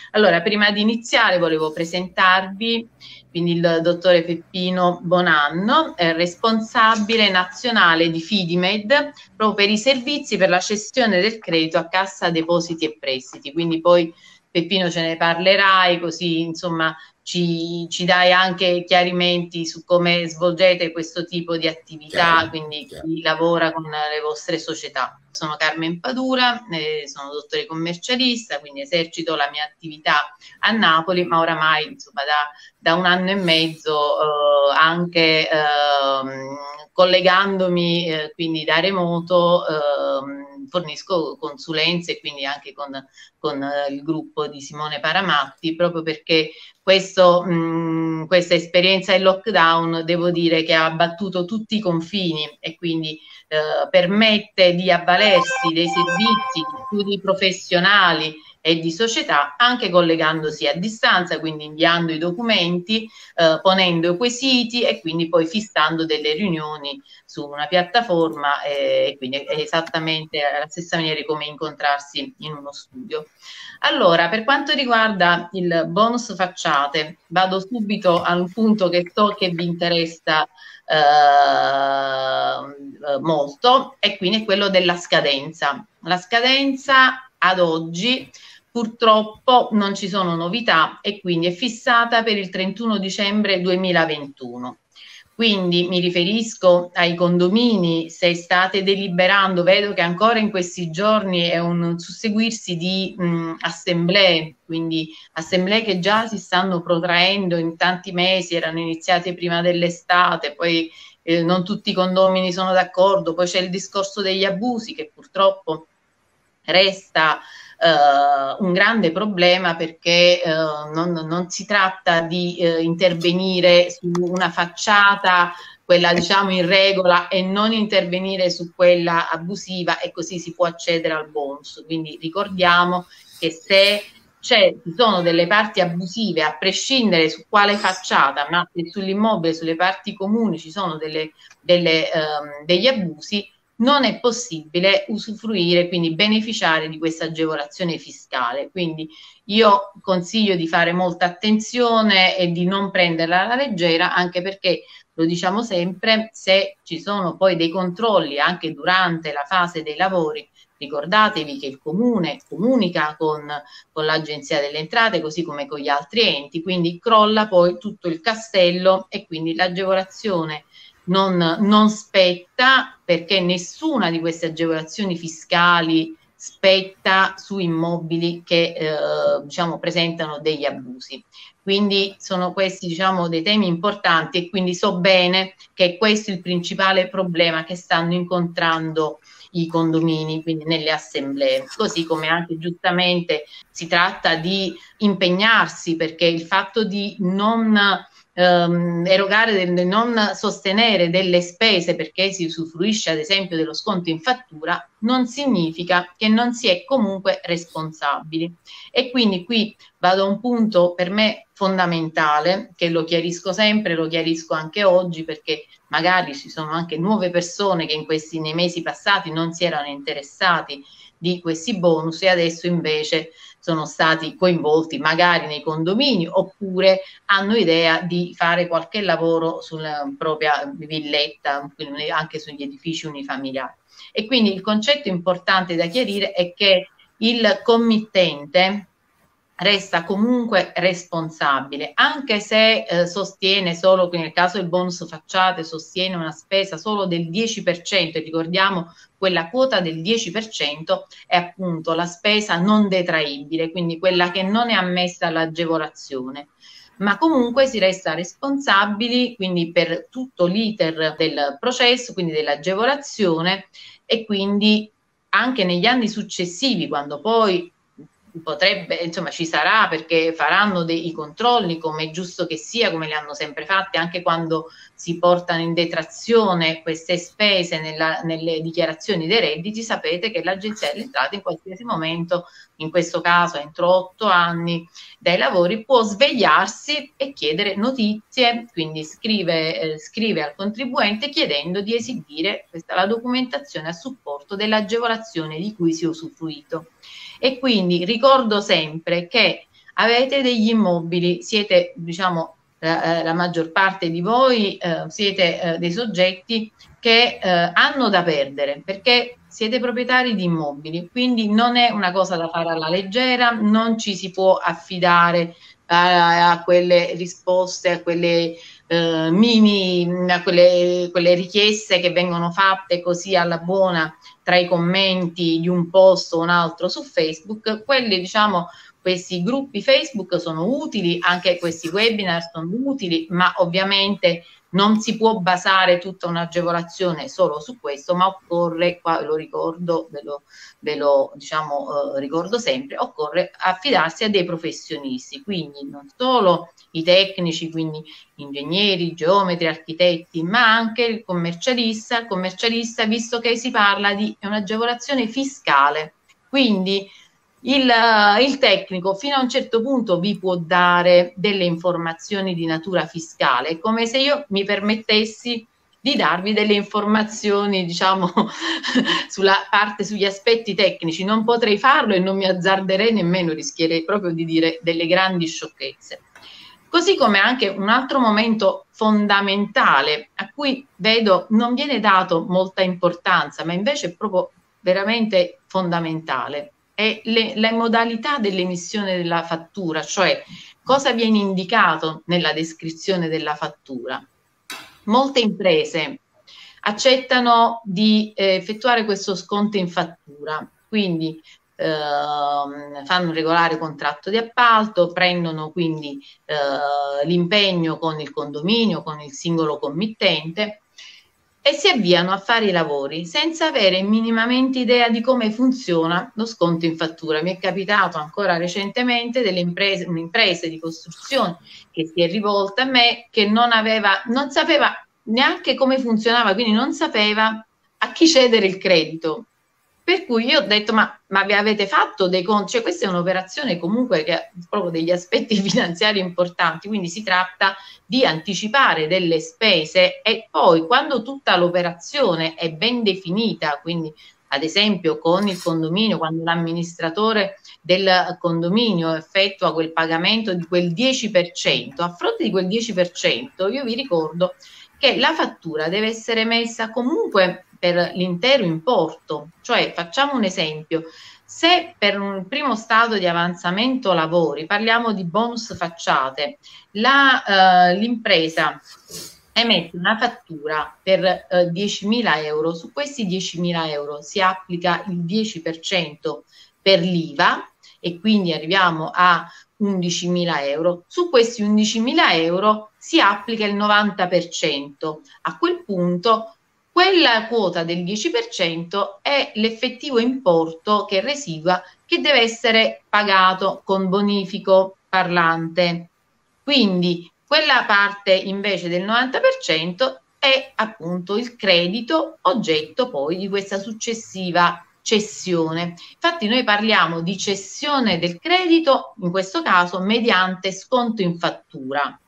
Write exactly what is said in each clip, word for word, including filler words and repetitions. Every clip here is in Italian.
Allora, prima di iniziare volevo presentarvi quindi il dottore Peppino Bonanno, eh, responsabile nazionale di Fidimed, proprio per i servizi per la cessione del credito a Cassa Depositi e Prestiti. Quindi poi Peppino ce ne parlerai, così insomma ci, ci dai anche chiarimenti su come svolgete questo tipo di attività, Chiaro, quindi chiaro. chi lavora con le vostre società. Sono Carmen Padura, eh, sono dottore commercialista, quindi esercito la mia attività a Napoli, ma oramai insomma da, da un anno e mezzo eh, anche ehm, collegandomi eh, quindi da remoto ehm, fornisco consulenze e quindi anche con, con eh, il gruppo di Simone Paramatti, proprio perché questo, mh, questa esperienza in lockdown devo dire che ha abbattuto tutti i confini e quindi eh, permette di avvalersi dei servizi di studi professionali e di società anche collegandosi a distanza, quindi inviando i documenti, eh, ponendo i quesiti e quindi poi fissando delle riunioni su una piattaforma eh, e quindi è esattamente alla stessa maniera come incontrarsi in uno studio. Allora, per quanto riguarda il bonus facciate, vado subito al punto che so che vi interessa eh, molto e quindi è quello della scadenza. La scadenza ad oggi purtroppo non ci sono novità e quindi è fissata per il trentuno dicembre duemilaventuno. Quindi mi riferisco ai condomini, se state deliberando, vedo che ancora in questi giorni è un susseguirsi di mh, assemblee, quindi assemblee che già si stanno protraendo in tanti mesi, erano iniziate prima dell'estate, poi eh, non tutti i condomini sono d'accordo, poi c'è il discorso degli abusi che purtroppo resta Uh, un grande problema perché uh, non, non si tratta di uh, intervenire su una facciata, quella diciamo in regola, e non intervenire su quella abusiva e così si può accedere al bonus. Quindi ricordiamo che se c'è, ci sono delle parti abusive, a prescindere su quale facciata, ma se sull'immobile, sulle parti comuni ci sono delle, delle, um, degli abusi, non è possibile usufruire, quindi beneficiare di questa agevolazione fiscale. Quindi io consiglio di fare molta attenzione e di non prenderla alla leggera, anche perché, lo diciamo sempre, se ci sono poi dei controlli anche durante la fase dei lavori, ricordatevi che il comune comunica con, con l'Agenzia delle Entrate, così come con gli altri enti, quindi crolla poi tutto il castello e quindi l'agevolazione Non, non spetta, perché nessuna di queste agevolazioni fiscali spetta su immobili che eh, diciamo presentano degli abusi. Quindi sono questi diciamo dei temi importanti e quindi so bene che questo è il principale problema che stanno incontrando i condomini, quindi nelle assemblee, così come anche giustamente si tratta di impegnarsi, perché il fatto di non ehm, erogare, del, non sostenere delle spese perché si usufruisce ad esempio dello sconto in fattura, non significa che non si è comunque responsabili. E quindi qui vado a un punto per me fondamentale, che lo chiarisco sempre, lo chiarisco anche oggi, perché magari ci sono anche nuove persone che in questi, nei mesi passati non si erano interessati di questi bonus e adesso invece sono stati coinvolti magari nei condomini oppure hanno idea di fare qualche lavoro sulla propria villetta, anche sugli edifici unifamiliari. E quindi il concetto importante da chiarire è che il committente resta comunque responsabile, anche se eh, sostiene solo, nel caso del bonus facciate, sostiene una spesa solo del dieci per cento, e ricordiamo quella quota del dieci per cento è appunto la spesa non detraibile, quindi quella che non è ammessa all'agevolazione. Ma comunque si resta responsabili quindi per tutto l'iter del processo, quindi dell'agevolazione, e quindi anche negli anni successivi, quando poi potrebbe, insomma, ci sarà, perché faranno dei controlli come è giusto che sia, come le hanno sempre fatte, anche quando si portano in detrazione queste spese nella, nelle dichiarazioni dei redditi. Sapete che l'Agenzia delle Entrate in qualsiasi momento, in questo caso entro otto anni dai lavori, può svegliarsi e chiedere notizie, quindi scrive, eh, scrive al contribuente chiedendo di esibire questa, la documentazione a supporto dell'agevolazione di cui si è usufruito. E quindi ricordo sempre che avete degli immobili, siete, diciamo, la, la maggior parte di voi eh, siete eh, dei soggetti che eh, hanno da perdere, perché siete proprietari di immobili, quindi non è una cosa da fare alla leggera, non ci si può affidare a, a quelle risposte, a quelle eh, mini, a quelle, quelle richieste che vengono fatte così alla buona tra i commenti di un post o un altro su Facebook. Quelli, diciamo, questi gruppi Facebook sono utili, anche questi webinar sono utili, ma ovviamente non si può basare tutta un'agevolazione solo su questo, ma occorre, qua lo ricordo, ve lo, ve lo diciamo, eh, ricordo sempre, occorre affidarsi a dei professionisti, quindi non solo i tecnici, quindi ingegneri, geometri, architetti, ma anche il commercialista, il commercialista visto che si parla di un'agevolazione fiscale, quindi Il, il tecnico fino a un certo punto vi può dare delle informazioni di natura fiscale, è come se io mi permettessi di darvi delle informazioni, diciamo, sulla parte, sugli aspetti tecnici. Non potrei farlo e non mi azzarderei nemmeno, rischierei proprio di dire delle grandi sciocchezze. Così come anche un altro momento fondamentale a cui vedo non viene dato molta importanza, ma invece è proprio veramente fondamentale, è le, le modalità dell'emissione della fattura, cioè cosa viene indicato nella descrizione della fattura. Molte imprese accettano di eh, effettuare questo sconto in fattura, quindi eh, fanno un regolare contratto di appalto, prendono quindi eh, l'impegno con il condominio, con il singolo committente, e si avviano a fare i lavori senza avere minimamente idea di come funziona lo sconto in fattura. Mi è capitato ancora recentemente delle imprese, un'impresa di costruzione che si è rivolta a me, che non aveva, non sapeva neanche come funzionava, quindi non sapeva a chi cedere il credito. Per cui io ho detto, ma, ma vi avete fatto dei conti? Cioè, questa è un'operazione comunque che ha proprio degli aspetti finanziari importanti, quindi si tratta di anticipare delle spese e poi quando tutta l'operazione è ben definita, quindi ad esempio con il condominio, quando l'amministratore del condominio effettua quel pagamento di quel dieci per cento, a fronte di quel dieci per cento io vi ricordo che la fattura deve essere messa comunque per l'intero importo, cioè facciamo un esempio, se per un primo stato di avanzamento lavori, parliamo di bonus facciate, l'impresa eh, emette una fattura per eh, diecimila euro, su questi diecimila euro si applica il dieci per cento per l'I V A e quindi arriviamo a undicimila euro, su questi undicimila euro si applica il novanta per cento, a quel punto quella quota del dieci per cento è l'effettivo importo che residua, che deve essere pagato con bonifico parlante. Quindi quella parte invece del novanta per cento è appunto il credito oggetto poi di questa successiva cessione. Infatti noi parliamo di cessione del credito, in questo caso mediante sconto in fattura.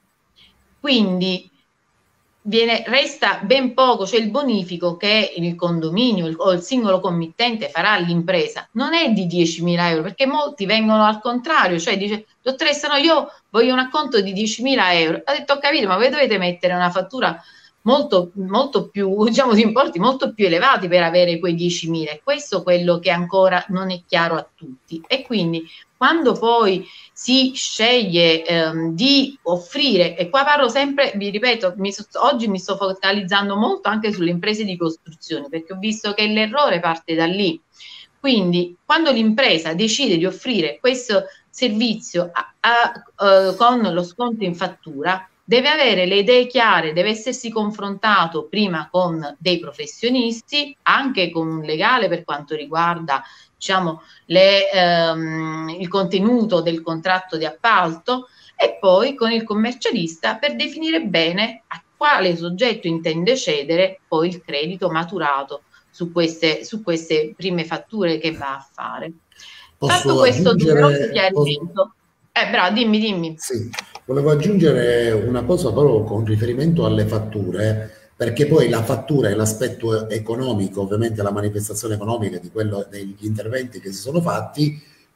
Quindi Viene, resta ben poco, cioè il bonifico che il condominio il, o il singolo committente farà all'impresa non è di diecimila euro, perché molti vengono al contrario, cioè dice dottoressa no, io voglio un acconto di diecimila euro. Ha detto ho capito, ma voi dovete mettere una fattura molto, molto più, diciamo di importi molto più elevati per avere quei diecimila, e questo è quello che ancora non è chiaro a tutti. E quindi quando poi si sceglie ehm, di offrire, e qua parlo sempre, vi ripeto, mi so, oggi mi sto focalizzando molto anche sulle imprese di costruzione, perché ho visto che l'errore parte da lì. Quindi quando l'impresa decide di offrire questo servizio a, a, a, con lo sconto in fattura, deve avere le idee chiare, deve essersi confrontato prima con dei professionisti, anche con un legale per quanto riguarda, diciamo, le, ehm, il contenuto del contratto di appalto, e poi con il commercialista per definire bene a quale soggetto intende cedere poi il credito maturato su queste, su queste prime fatture che va a fare. Posso Fatto questo doveroso chiarimento, posso... eh, bravo, dimmi, dimmi. Sì, volevo aggiungere una cosa però con riferimento alle fatture, perché poi la fattura è l'aspetto economico, ovviamente la manifestazione economica di quello, degli interventi che si sono fatti,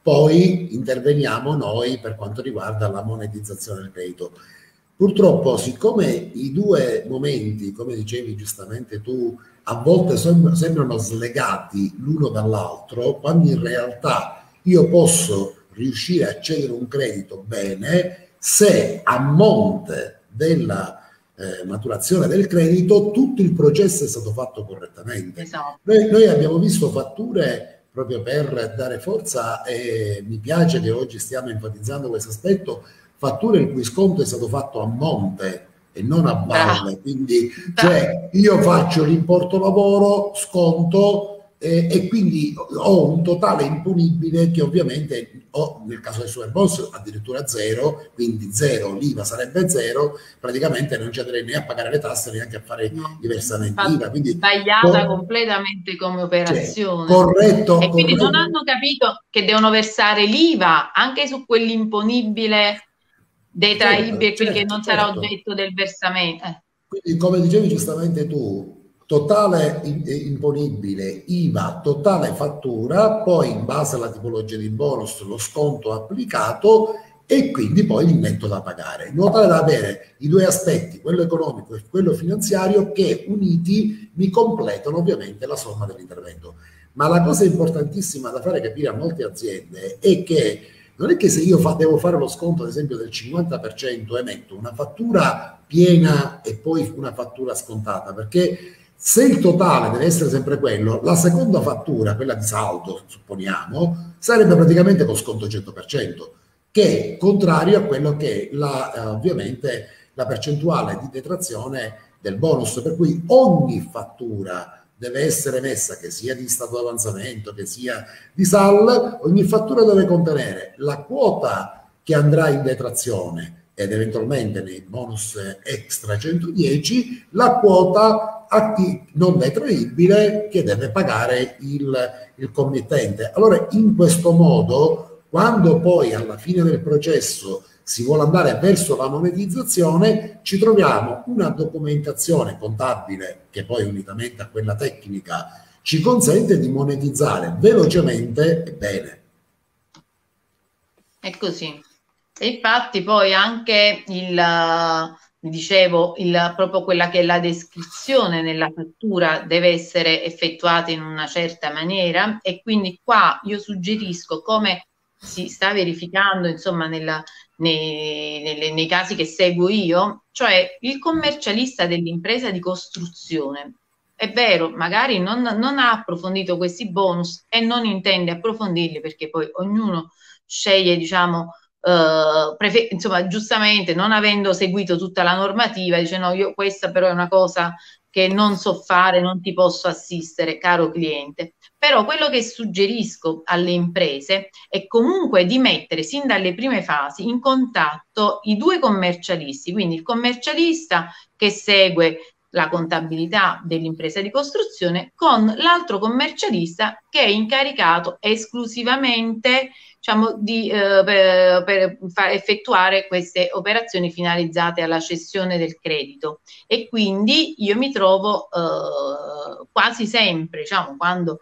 poi interveniamo noi per quanto riguarda la monetizzazione del credito. Purtroppo, siccome i due momenti, come dicevi giustamente tu, a volte sem- sembrano slegati l'uno dall'altro, quando in realtà io posso riuscire a cedere un credito bene se a monte della eh, maturazione del credito tutto il processo è stato fatto correttamente. Esatto. Noi, noi abbiamo visto fatture, proprio per dare forza, e mi piace che oggi stiamo enfatizzando questo aspetto, fatture il cui sconto è stato fatto a monte e non a valle, quindi cioè, io faccio l'importo lavoro, sconto eh, e quindi ho un totale imponibile che ovviamente ho, nel caso del superbonus addirittura zero, quindi zero, l'I V A sarebbe zero, praticamente non ci andrei né a pagare le tasse neanche a fare no. i versamenti I V A. Quindi, sbagliata con, completamente come operazione. Cioè, corretto. E quindi corretto. non hanno capito che devono versare l'I V A anche su quell'imponibile detraibile, certo, quelli certo, che non certo. sarà oggetto del versamento. Eh. Quindi, come dicevi giustamente tu, totale imponibile I V A, totale fattura, poi in base alla tipologia di bonus lo sconto applicato e quindi poi il netto da pagare, in modo tale da avere i due aspetti, quello economico e quello finanziario, che uniti mi completano ovviamente la somma dell'intervento. Ma la cosa importantissima da fare capire a molte aziende è che non è che se io fa, devo fare lo sconto ad esempio del cinquanta per cento emetto una fattura piena e poi una fattura scontata, perché se il totale deve essere sempre quello, la seconda fattura, quella di saldo, supponiamo, sarebbe praticamente con sconto cento per cento, che è contrario a quello che è la, eh, ovviamente la percentuale di detrazione del bonus, per cui ogni fattura deve essere messa, che sia di stato d'avanzamento, che sia di S A L, ogni fattura deve contenere la quota che andrà in detrazione ed eventualmente nei bonus extra centodieci la quota non detraibile che deve pagare il, il committente. Allora, in questo modo, quando poi alla fine del processo si vuole andare verso la monetizzazione, ci troviamo una documentazione contabile che poi unitamente a quella tecnica ci consente di monetizzare velocemente e bene. È così. E infatti poi anche il, dicevo, il, proprio quella che è la descrizione nella fattura deve essere effettuata in una certa maniera, e quindi qua io suggerisco, come si sta verificando insomma nella, nei, nelle, nei casi che seguo io, cioè il commercialista dell'impresa di costruzione, è vero, magari non, non ha approfondito questi bonus e non intende approfondirli, perché poi ognuno sceglie, diciamo, Uh, insomma, giustamente, non avendo seguito tutta la normativa, dice no, io questa però è una cosa che non so fare, non ti posso assistere, caro cliente. Però quello che suggerisco alle imprese è comunque di mettere sin dalle prime fasi in contatto i due commercialisti, quindi il commercialista che segue la contabilità dell'impresa di costruzione con l'altro commercialista che è incaricato esclusivamente, diciamo, di, eh, per, per far effettuare queste operazioni finalizzate alla cessione del credito. E quindi io mi trovo eh, quasi sempre, diciamo, quando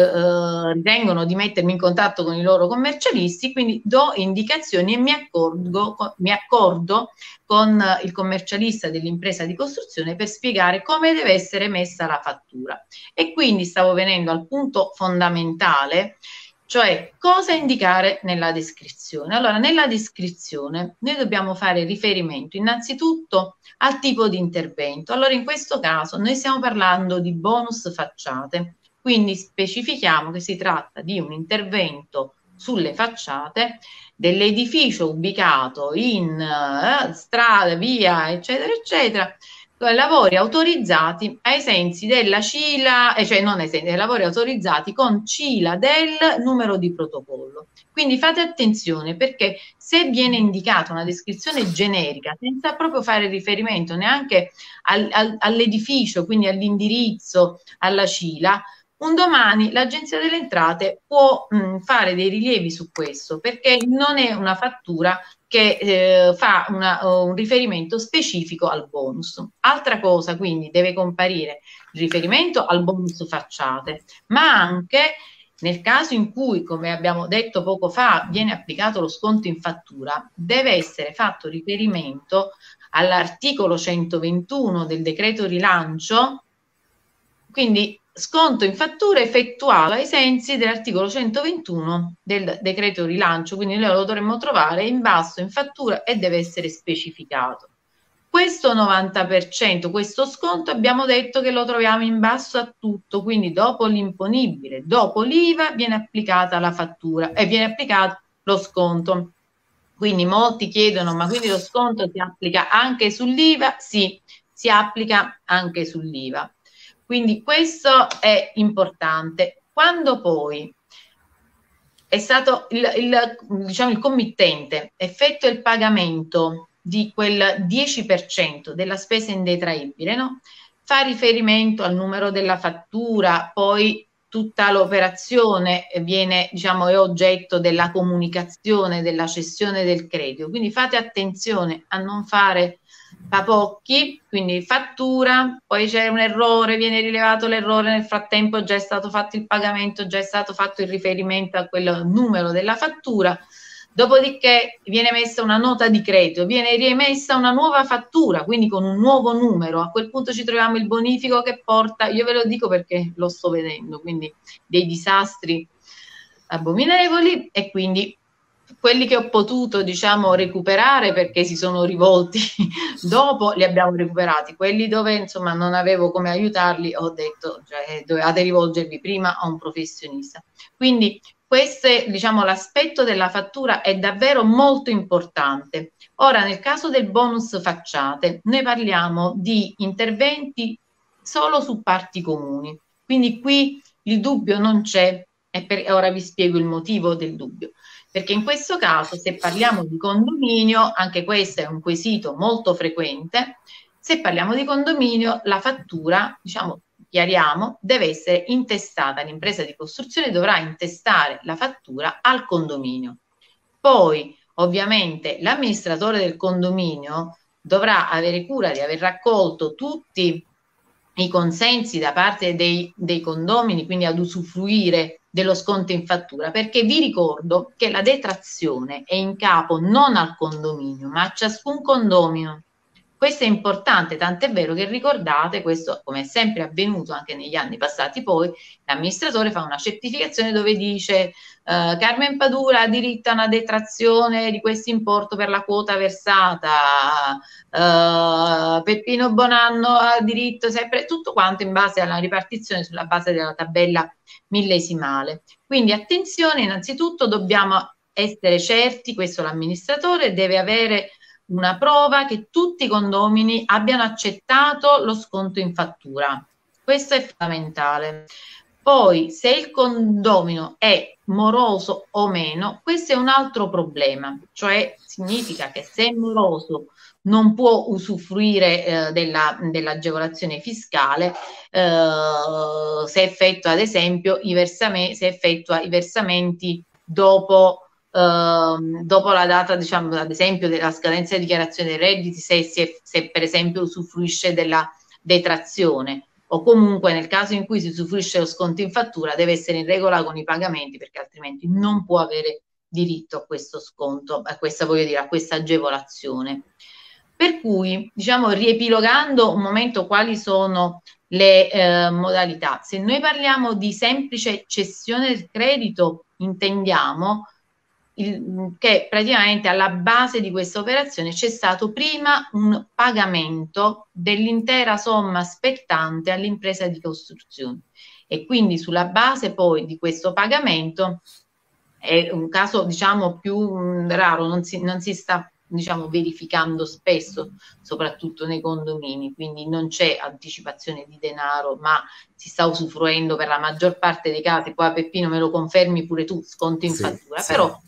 eh, ritengono di mettermi in contatto con i loro commercialisti, quindi do indicazioni e mi accorgo, mi accordo con il commercialista dell'impresa di costruzione per spiegare come deve essere messa la fattura. E quindi stavo venendo al punto fondamentale, cioè cosa indicare nella descrizione. Allora, nella descrizione noi dobbiamo fare riferimento innanzitutto al tipo di intervento. Allora, in questo caso noi stiamo parlando di bonus facciate, quindi specifichiamo che si tratta di un intervento sulle facciate dell'edificio ubicato in eh, strada, via, eccetera, eccetera, lavori autorizzati ai sensi della CILA, eh, cioè non ai sensi, lavori autorizzati con CILA del numero di protocollo. Quindi fate attenzione, perché se viene indicata una descrizione generica senza proprio fare riferimento neanche al, al, all'edificio, quindi all'indirizzo, alla CILA, un domani l'Agenzia delle Entrate può mh, fare dei rilievi su questo, perché non è una fattura che eh, fa una, uh, un riferimento specifico al bonus. Altra cosa, quindi, deve comparire il riferimento al bonus facciate, ma anche Nel caso in cui, come abbiamo detto poco fa, viene applicato lo sconto in fattura, deve essere fatto riferimento all'articolo centoventuno del decreto rilancio, quindi sconto in fattura effettuato ai sensi dell'articolo centoventuno del decreto rilancio, quindi noi lo dovremmo trovare in basso in fattura e deve essere specificato. Questo novanta per cento, questo sconto abbiamo detto che lo troviamo in basso a tutto, quindi dopo l'imponibile, dopo l'I V A viene applicata la fattura e viene applicato lo sconto. Quindi molti chiedono, ma quindi lo sconto si applica anche sull'I V A? Sì, si applica anche sull'I V A. Quindi questo è importante. Quando poi è stato il, il, diciamo, il committente effettua il pagamento di quel dieci per cento della spesa indetraibile, no? Fa riferimento al numero della fattura, poi tutta l'operazione viene, diciamo, è oggetto della comunicazione, della cessione del credito. Quindi fate attenzione a non fare papocchi, quindi fattura, poi c'è un errore, viene rilevato l'errore, nel frattempo già è stato fatto il pagamento, già è stato fatto il riferimento a quel numero della fattura, dopodiché viene messa una nota di credito, viene riemessa una nuova fattura, quindi con un nuovo numero, a quel punto ci troviamo il bonifico che porta, io ve lo dico perché lo sto vedendo, quindi dei disastri abominevoli, e quindi quelli che ho potuto, diciamo, recuperare perché si sono rivolti dopo li abbiamo recuperati, quelli dove insomma non avevo come aiutarli ho detto, cioè, dovevate rivolgervi prima a un professionista. Quindi questo è, diciamo, l'aspetto della fattura è davvero molto importante. Ora, nel caso del bonus facciate, noi parliamo di interventi solo su parti comuni, quindi qui il dubbio non c'è, e per, ora vi spiego il motivo del dubbio. Perché in questo caso, se parliamo di condominio, anche questo è un quesito molto frequente, se parliamo di condominio, la fattura, diciamo, chiariamo, deve essere intestata, l'impresa di costruzione dovrà intestare la fattura al condominio. Poi, ovviamente, l'amministratore del condominio dovrà avere cura di aver raccolto tutti i consensi da parte dei, dei condomini, quindi ad usufruire dello sconto in fattura, perché vi ricordo che la detrazione è in capo non al condominio, ma a ciascun condomino. Questo è importante, tant'è vero che ricordate, questo come è sempre avvenuto anche negli anni passati, poi l'amministratore fa una certificazione dove dice eh, Carmen Padura ha diritto a una detrazione di questo importo per la quota versata, eh, Peppino Bonanno ha diritto sempre, tutto quanto in base alla ripartizione sulla base della tabella millesimale. Quindi attenzione, innanzitutto dobbiamo essere certi, questo l'amministratore deve avere una prova che tutti i condomini abbiano accettato lo sconto in fattura. Questo è fondamentale. Poi, se il condomino è moroso o meno, questo è un altro problema, cioè significa che se è moroso non può usufruire eh, della, dell'agevolazione fiscale eh, se effettua ad esempio i versamenti, se effettua i versamenti dopo Uh, dopo la data, diciamo, ad esempio, della scadenza di dichiarazione dei redditi, se, se, se per esempio usufruisce della detrazione, o comunque nel caso in cui si usufruisce lo sconto in fattura deve essere in regola con i pagamenti, perché altrimenti non può avere diritto a questo sconto, a questa, voglio dire, a questa agevolazione. Per cui, diciamo, riepilogando un momento quali sono le eh, modalità. Se noi parliamo di semplice cessione del credito, intendiamo Il, che praticamente alla base di questa operazione c'è stato prima un pagamento dell'intera somma spettante all'impresa di costruzione, e quindi sulla base poi di questo pagamento è un caso, diciamo, più mh, raro, non si, non si sta, diciamo, verificando spesso, soprattutto nei condomini, quindi non c'è anticipazione di denaro, ma si sta usufruendo per la maggior parte dei casi. Poi Peppino me lo confermi pure tu, sconto in sì, fattura, sì. però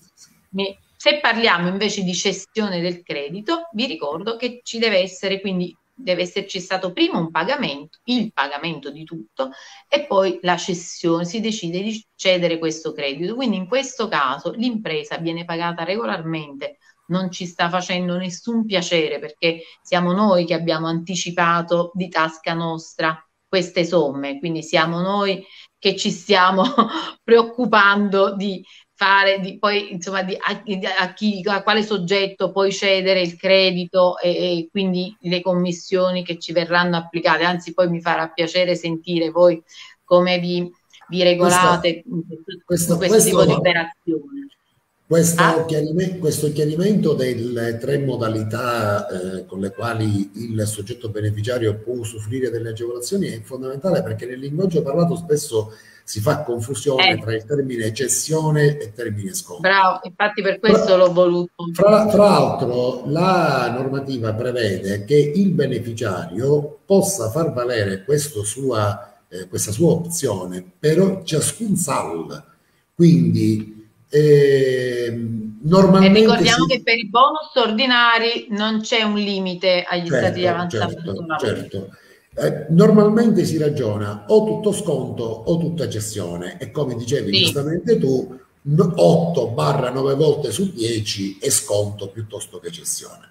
se parliamo invece di cessione del credito, vi ricordo che ci deve essere, quindi deve esserci stato prima un pagamento, il pagamento di tutto, e poi la cessione, si decide di cedere questo credito. Quindi in questo caso l'impresa viene pagata regolarmente, non ci sta facendo nessun piacere, perché siamo noi che abbiamo anticipato di tasca nostra queste somme, quindi siamo noi che ci stiamo preoccupando di fare, di, poi insomma di, a, a, chi, a quale soggetto poi cedere il credito e, e quindi le commissioni che ci verranno applicate. Anzi, poi mi farà piacere sentire voi come vi, vi regolate in questo, questo, in questo questo, tipo di operazione. Questo, Ah? chiarimento, questo chiarimento delle tre modalità eh, con le quali il soggetto beneficiario può usufruire delle agevolazioni è fondamentale, perché nel linguaggio parlato spesso si fa confusione Eh. tra il termine cessione e termine sconto. Bravo, infatti per questo l'ho voluto. Fra, fra l'altro la normativa prevede che il beneficiario possa far valere questo sua, eh, questa sua opzione per ciascun S A L, quindi eh, normalmente e ricordiamo si... che per i bonus ordinari non c'è un limite agli certo, stati di avanzamento certo, lavoro. certo. Eh, normalmente si ragiona o tutto sconto o tutta cessione, e come dicevi Sì. giustamente tu, otto nove volte su dieci è sconto piuttosto che cessione.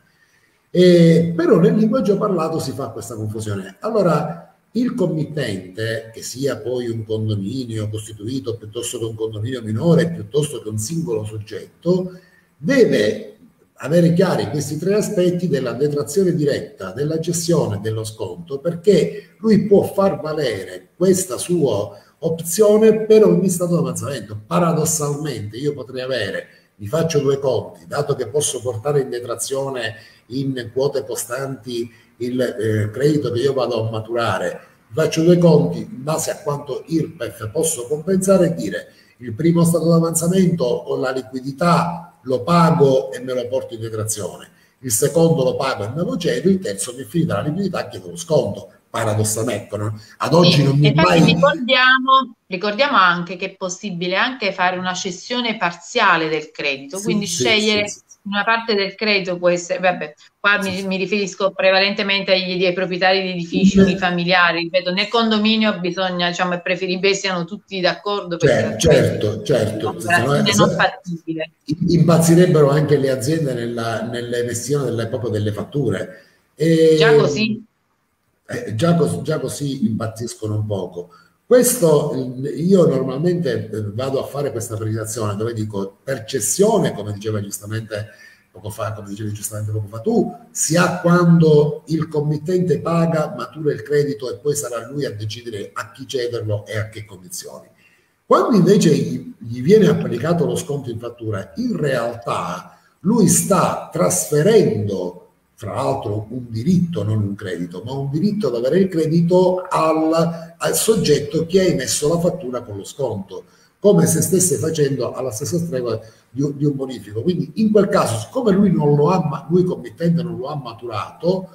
Eh, però nel linguaggio parlato si fa questa confusione. Allora il committente, che sia poi un condominio costituito piuttosto che un condominio minore, piuttosto che un singolo soggetto, deve avere chiari questi tre aspetti della detrazione diretta, della cessione e dello sconto, perché lui può far valere questa sua opzione per ogni stato di avanzamento. Paradossalmente io potrei avere, mi faccio due conti, dato che posso portare in detrazione in quote costanti il eh, credito che io vado a maturare, faccio due conti in base a quanto I R P E F posso compensare e dire: il primo stato di avanzamento ho la liquidità, lo pago e me lo porto in detrazione, il secondo lo pago e me lo cedo, il terzo mi è finita la liquidità e chiedo lo sconto. Paradossalmente, no? Ad oggi Sì, non mi è infatti mai... ricordiamo, ricordiamo anche che è possibile anche fare una cessione parziale del credito, Sì, quindi sì, scegliere sì, sì. una parte del credito può essere, vabbè, qua Sì, mi, sì. mi riferisco prevalentemente agli, ai proprietari di edifici unifamiliari, ripeto, nel condominio bisogna, diciamo, è preferibile siano tutti d'accordo, perché Cioè, altrimenti certo, è certo, un'operazione non fattibile. impazzirebbero anche le aziende nella, nell'emissione delle, proprio delle fatture. Già E, così. eh, già, cos, già così impazziscono un poco. Questo io normalmente vado a fare questa precisazione dove dico: per cessione, come diceva giustamente poco fa, come dicevi giustamente poco fa tu, si ha quando il committente paga, matura il credito e poi sarà lui a decidere a chi cederlo e a che condizioni. Quando invece gli, gli viene applicato lo sconto in fattura, in realtà lui sta trasferendo, fra l'altro, un diritto, non un credito, ma un diritto ad avere il credito al, al soggetto che ha emesso la fattura con lo sconto, come se stesse facendo alla stessa stregua di, di un bonifico. Quindi in quel caso, siccome lui non lo ha, lui committente non lo ha maturato,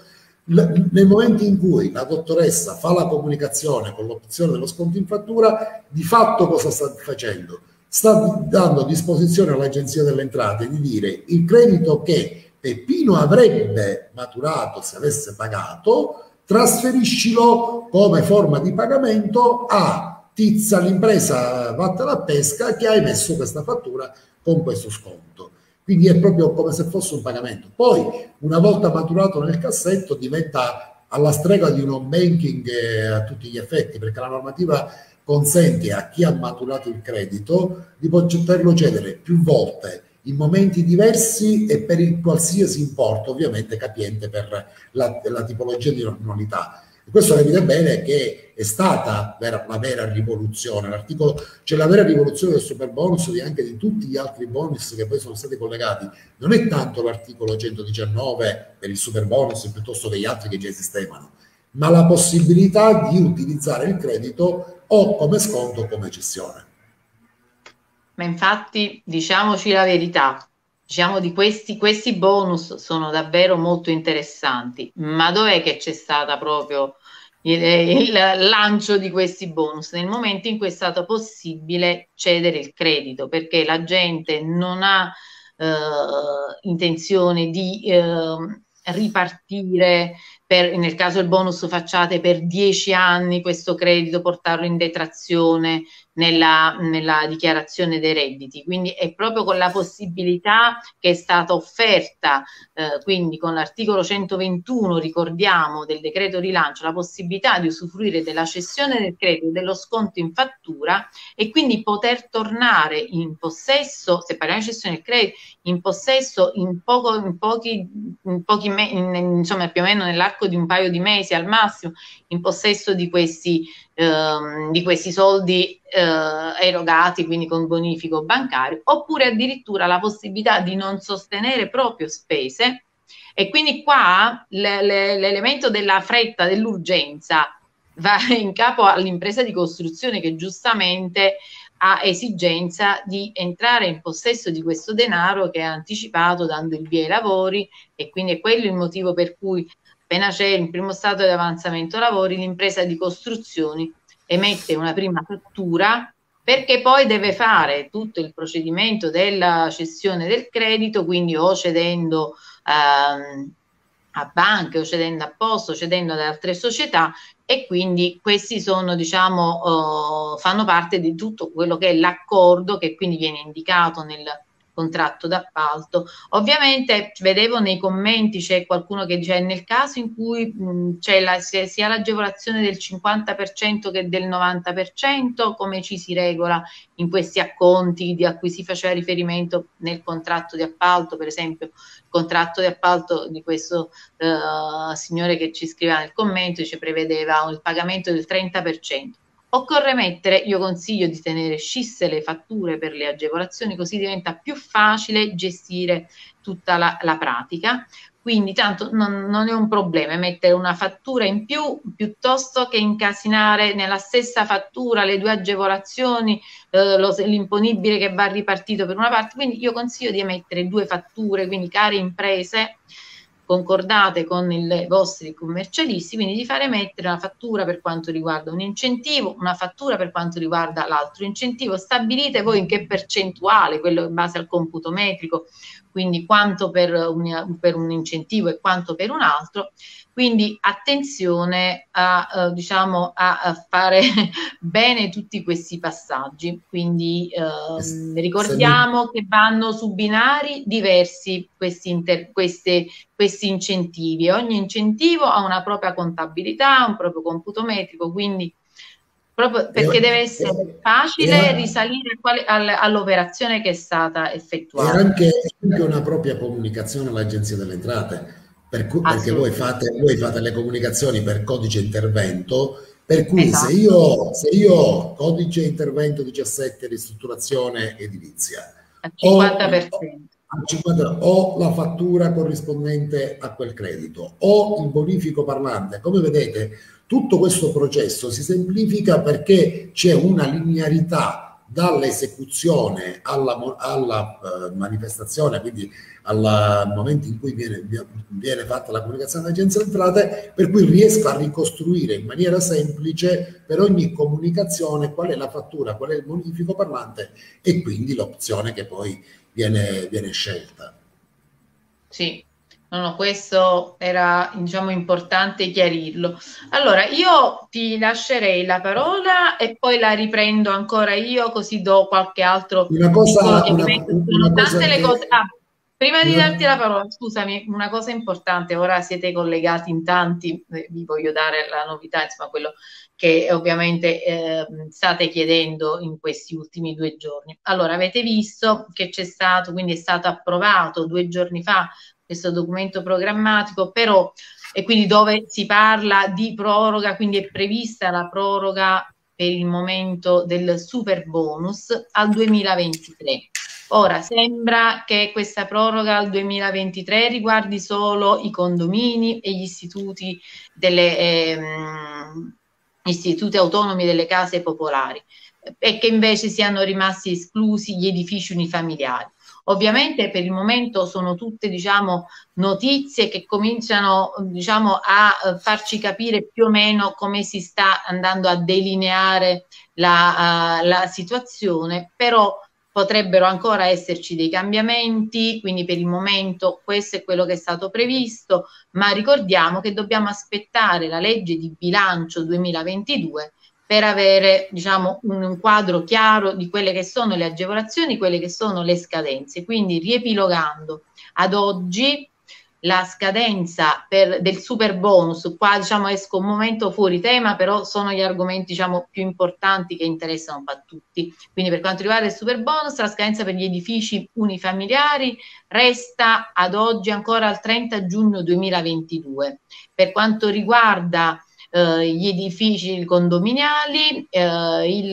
nel momento in cui la dottoressa fa la comunicazione con l'opzione dello sconto in fattura, di fatto cosa sta facendo? Sta dando a disposizione all'Agenzia delle Entrate di dire: il credito che Peppino avrebbe maturato se avesse pagato, trasferiscilo come forma di pagamento a Tizia, l'impresa Vattene a Pesca, che ha emesso questa fattura con questo sconto. Quindi è proprio come se fosse un pagamento. Poi, una volta maturato nel cassetto, diventa alla strega di un home banking eh, a tutti gli effetti, perché la normativa consente a chi ha maturato il credito di poterlo cedere più volte in momenti diversi e per il qualsiasi importo, ovviamente capiente per la, la tipologia di annualità. E questo capite bene che è stata vera, la vera rivoluzione. L'articolo, cioè la vera rivoluzione del super bonus e anche di tutti gli altri bonus che poi sono stati collegati, non è tanto l'articolo centodiciannove per il super bonus piuttosto che gli altri che già esistevano, ma la possibilità di utilizzare il credito o come sconto o come cessione. Ma infatti, diciamoci la verità, diciamo di questi, questi bonus sono davvero molto interessanti, ma dov'è che c'è stata proprio il, il lancio di questi bonus? Nel momento in cui è stato possibile cedere il credito, perché la gente non ha eh, intenzione di eh, ripartire per, nel caso del bonus facciate per dieci anni questo credito, portarlo in detrazione nella, nella dichiarazione dei redditi. Quindi è proprio con la possibilità che è stata offerta, eh, quindi con l'articolo centoventuno, ricordiamo, del decreto rilancio, la possibilità di usufruire della cessione del credito, dello sconto in fattura, e quindi poter tornare in possesso, se parliamo di cessione del credito, in possesso in, poco, in pochi, in pochi me, in, insomma più o meno nell'arco di un paio di mesi al massimo, in possesso di questi, ehm, di questi soldi eh, erogati, quindi con bonifico bancario, oppure addirittura la possibilità di non sostenere proprio spese. E quindi qua l'elemento della fretta, dell'urgenza, va in capo all'impresa di costruzione, che giustamente ha esigenza di entrare in possesso di questo denaro che ha anticipato dando il via ai lavori, e quindi è quello il motivo per cui appena c'è il primo stato di avanzamento lavori, l'impresa di costruzioni emette una prima fattura, perché poi deve fare tutto il procedimento della cessione del credito, quindi o cedendo ehm, a banche o cedendo a Poste o cedendo ad altre società, e quindi questi sono, diciamo, uh, fanno parte di tutto quello che è l'accordo, che quindi viene indicato nel contratto d'appalto. Ovviamente vedevo nei commenti c'è qualcuno che dice nel caso in cui c'è la, sia l'agevolazione del cinquanta per cento che del novanta per cento, come ci si regola in questi acconti di a cui si faceva riferimento nel contratto di appalto, per esempio il contratto di appalto di questo uh, signore che ci scriveva nel commento, ci prevedeva il pagamento del trenta per cento. Occorre mettere, io consiglio di tenere scisse le fatture per le agevolazioni, così diventa più facile gestire tutta la, la pratica. Quindi tanto non, non è un problema mettere una fattura in più, piuttosto che incasinare nella stessa fattura le due agevolazioni, eh, l'imponibile che va ripartito per una parte. Quindi io consiglio di emettere due fatture, quindi care imprese, concordate con i vostri commercialisti, quindi di fare emettere una fattura per quanto riguarda un incentivo, una fattura per quanto riguarda l'altro incentivo. Stabilite voi in che percentuale, quello in base al computo metrico, quindi quanto per un, per un incentivo e quanto per un altro. Quindi attenzione a, eh, diciamo, a, a fare bene tutti questi passaggi. Quindi eh, ricordiamo che vanno su binari diversi questi, inter, queste, questi incentivi. Ogni incentivo ha una propria contabilità, un proprio computo metrico, quindi proprio perché deve essere facile risalire all'operazione che è stata effettuata. E anche, anche una propria comunicazione all'Agenzia delle Entrate, per cui, perché voi fate, voi fate le comunicazioni per codice intervento, per cui esatto. se, io, se io ho codice intervento diciassette ristrutturazione edilizia, al cinquanta per cento. Ho, cinquanta, ho la fattura corrispondente a quel credito, ho il bonifico parlante, come vedete tutto questo processo si semplifica perché c'è una linearità dall'esecuzione alla, alla uh, manifestazione, quindi al momento in cui viene, viene fatta la comunicazione all'Agenzia delle Entrate, per cui riesco a ricostruire in maniera semplice per ogni comunicazione qual è la fattura, qual è il bonifico parlante e quindi l'opzione che poi viene, viene scelta. Sì. No, no, questo era, diciamo, importante chiarirlo. Allora, io ti lascerei la parola e poi la riprendo ancora io, così do qualche altro una cosa, una, una cosa tante che, le cose. Ah, prima una... di darti la parola, scusami, una cosa importante, ora siete collegati in tanti, eh, vi voglio dare la novità, insomma, quello che ovviamente eh, state chiedendo in questi ultimi due giorni. Allora, avete visto che c'è stato, quindi è stato approvato due giorni fa questo documento programmatico, però, e quindi dove si parla di proroga, quindi è prevista la proroga per il momento del super bonus al duemilaventitré. Ora sembra che questa proroga al duemilaventitré riguardi solo i condomini e gli istituti delle ehm, istituti autonomi delle case popolari, e che invece siano rimasti esclusi gli edifici unifamiliari. Ovviamente per il momento sono tutte, diciamo, notizie che cominciano, diciamo, a farci capire più o meno come si sta andando a delineare la, uh, la situazione, però potrebbero ancora esserci dei cambiamenti, quindi per il momento questo è quello che è stato previsto, ma ricordiamo che dobbiamo aspettare la legge di bilancio duemilaventidue per avere, diciamo, un, un quadro chiaro di quelle che sono le agevolazioni, quelle che sono le scadenze. Quindi riepilogando, ad oggi la scadenza per, del super bonus, qua diciamo esco un momento fuori tema, però sono gli argomenti diciamo più importanti che interessano un po' a tutti. Quindi per quanto riguarda il super bonus, la scadenza per gli edifici unifamiliari resta ad oggi ancora al trenta giugno duemilaventidue. Per quanto riguarda Uh, gli edifici condominiali, uh, il, uh,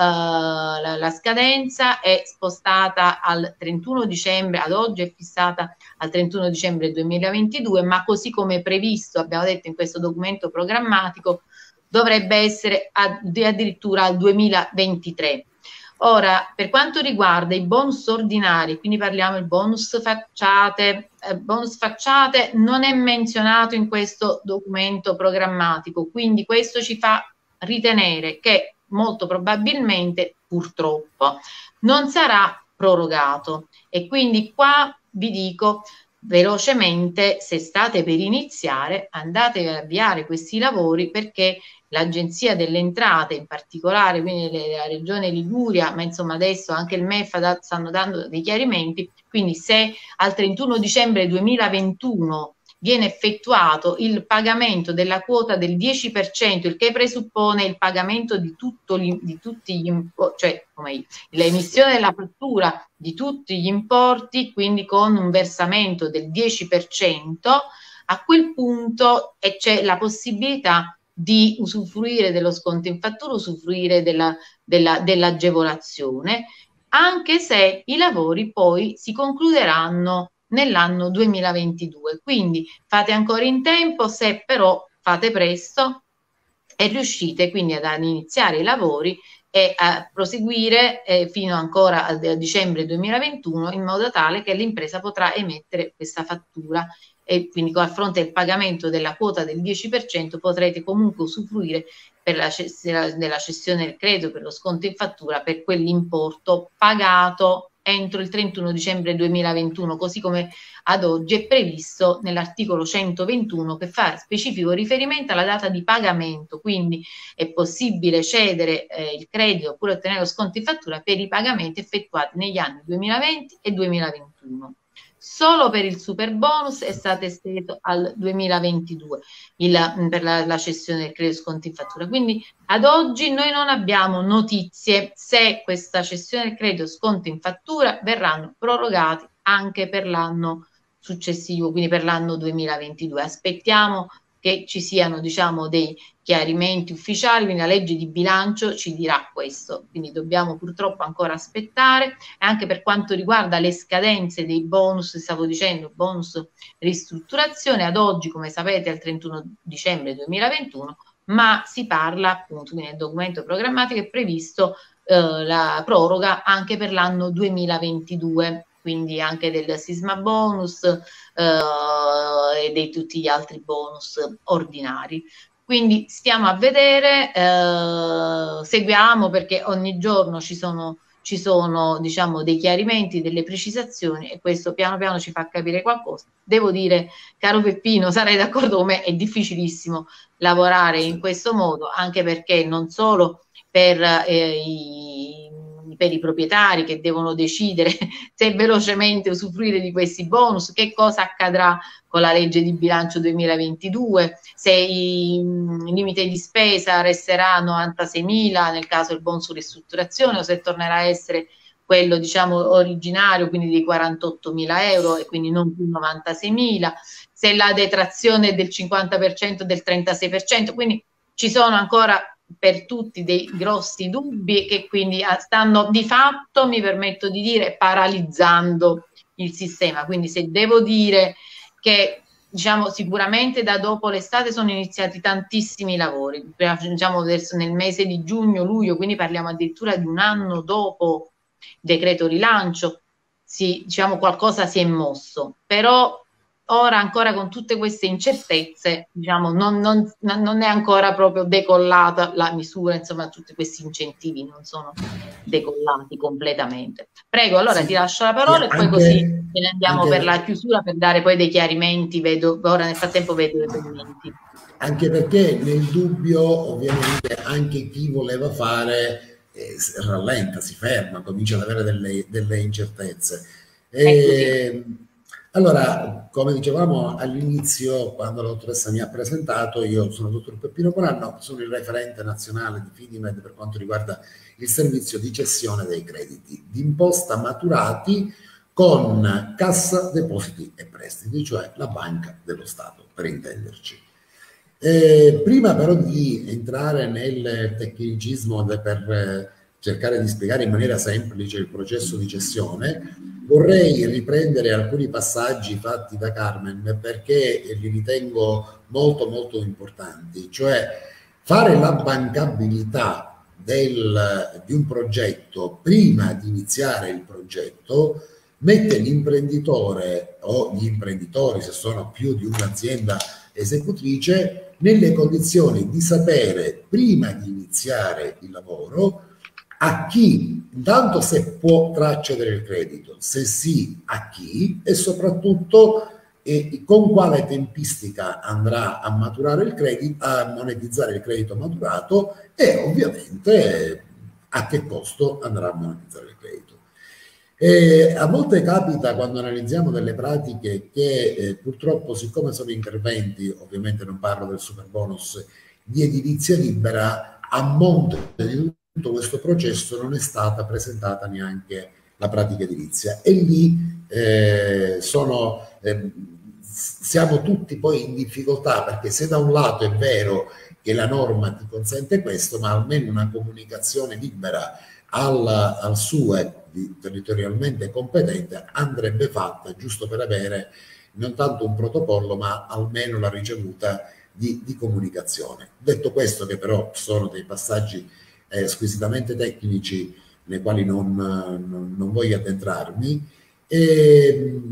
la, la scadenza è spostata al trentuno dicembre, ad oggi è fissata al trentuno dicembre duemilaventidue, ma così come previsto, abbiamo detto in questo documento programmatico, dovrebbe essere ad, addirittura al duemilaventitré. Ora, per quanto riguarda i bonus ordinari, quindi parliamo del bonus facciate, eh, bonus facciate non è menzionato in questo documento programmatico, quindi questo ci fa ritenere che molto probabilmente, purtroppo, non sarà prorogato. E quindi qua vi dico velocemente, se state per iniziare, andate ad avviare questi lavori, perché l'Agenzia delle Entrate, in particolare quindi la Regione Liguria, ma insomma adesso anche il M E F da, stanno dando dei chiarimenti, quindi se al trentuno dicembre duemilaventuno viene effettuato il pagamento della quota del dieci per cento, il che presuppone il pagamento di, tutto gli, di tutti gli importi, cioè come l'emissione della fattura di tutti gli importi, quindi con un versamento del dieci per cento, a quel punto c'è la possibilità di usufruire dello sconto in fattura, usufruire della, della, dell'agevolazione, anche se i lavori poi si concluderanno nell'anno duemilaventidue. Quindi fate ancora in tempo, se però fate presto e riuscite quindi ad iniziare i lavori e a proseguire eh, fino ancora a, a dicembre duemilaventuno, in modo tale che l'impresa potrà emettere questa fattura, e quindi a fronte del pagamento della quota del dieci per cento potrete comunque usufruire per la, della cessione del credito, per lo sconto in fattura, per quell'importo pagato entro il trentuno dicembre duemilaventuno, così come ad oggi è previsto nell'articolo centoventuno, che fa specifico riferimento alla data di pagamento. Quindi è possibile cedere eh, il credito oppure ottenere lo sconto in fattura per i pagamenti effettuati negli anni duemilaventi e duemilaventuno. Solo per il super bonus è stato esteso al duemilaventidue il, per la, la cessione del credito sconto in fattura. Quindi ad oggi noi non abbiamo notizie se questa cessione del credito sconto in fattura verranno prorogati anche per l'anno successivo, quindi per l'anno duemilaventidue. Aspettiamo che ci siano, diciamo, dei chiarimenti ufficiali, quindi la legge di bilancio ci dirà questo, quindi dobbiamo purtroppo ancora aspettare. E anche per quanto riguarda le scadenze dei bonus, stavo dicendo bonus ristrutturazione, ad oggi come sapete è il trentuno dicembre duemilaventuno, ma si parla appunto, quindi nel documento programmatico è previsto eh, la proroga anche per l'anno duemilaventidue, quindi anche del sisma bonus eh, e di tutti gli altri bonus ordinari. Quindi stiamo a vedere, eh, seguiamo, perché ogni giorno ci sono, ci sono diciamo dei chiarimenti, delle precisazioni, e questo piano piano ci fa capire qualcosa. Devo dire, caro Peppino, sarai d'accordo con me, è difficilissimo lavorare in questo modo, anche perché non solo per eh, i per i proprietari che devono decidere se velocemente usufruire di questi bonus, che cosa accadrà con la legge di bilancio duemilaventidue, se i limiti di spesa resterà a novantaseimila nel caso del bonus ristrutturazione, o se tornerà a essere quello diciamo originario, quindi di quarantottomila euro e quindi non più novantaseimila, se la detrazione è del cinquanta per cento, del trentasei per cento, quindi ci sono ancora per tutti dei grossi dubbi che quindi stanno di fatto, mi permetto di dire, paralizzando il sistema. Quindi se devo dire che diciamo sicuramente da dopo l'estate sono iniziati tantissimi lavori, diciamo verso nel mese di giugno, luglio, quindi parliamo addirittura di un anno dopo il decreto rilancio, si, diciamo qualcosa si è mosso, però ora ancora con tutte queste incertezze, diciamo, non, non, non è ancora proprio decollata la misura, insomma, tutti questi incentivi non sono decollati completamente. Prego, allora Sì, ti lascio la sì, parola e poi così anche, ce ne andiamo per anche, la chiusura per dare poi dei chiarimenti, vedo, ora nel frattempo vedo i commenti. anche perché nel dubbio ovviamente anche chi voleva fare eh, rallenta, si ferma, comincia ad avere delle, delle incertezze. È così. E, allora, come dicevamo all'inizio, quando la dottoressa mi ha presentato, io sono il dottor Peppino Bonanno, sono il referente nazionale di Fidimed per quanto riguarda il servizio di cessione dei crediti d'imposta maturati con Cassa Depositi e Prestiti, cioè la Banca dello Stato, per intenderci. Eh, prima però di entrare nel tecnicismo de- per eh, cercare di spiegare in maniera semplice il processo di cessione, vorrei riprendere alcuni passaggi fatti da Carmen perché li ritengo molto molto importanti, cioè fare la bancabilità del, di un progetto prima di iniziare il progetto mette l'imprenditore o gli imprenditori, se sono più di un'azienda esecutrice, nelle condizioni di sapere prima di iniziare il lavoro a chi, intanto se può tracedere il credito, se sì a chi e soprattutto e con quale tempistica andrà a maturare il credito, a monetizzare il credito maturato e ovviamente a che costo andrà a monetizzare il credito. E a volte capita quando analizziamo delle pratiche che eh, purtroppo, siccome sono interventi, ovviamente non parlo del super bonus, di edilizia libera, a monte di tutto questo processo non è stata presentata neanche la pratica edilizia e lì eh, sono, eh, siamo tutti poi in difficoltà, perché se da un lato è vero che la norma ti consente questo, ma almeno una comunicazione libera al, al S U E territorialmente competente andrebbe fatta, giusto per avere non tanto un protocollo ma almeno la ricevuta di, di comunicazione. Detto questo, che però sono dei passaggi eh, squisitamente tecnici nei quali non, non, non voglio addentrarmi, e,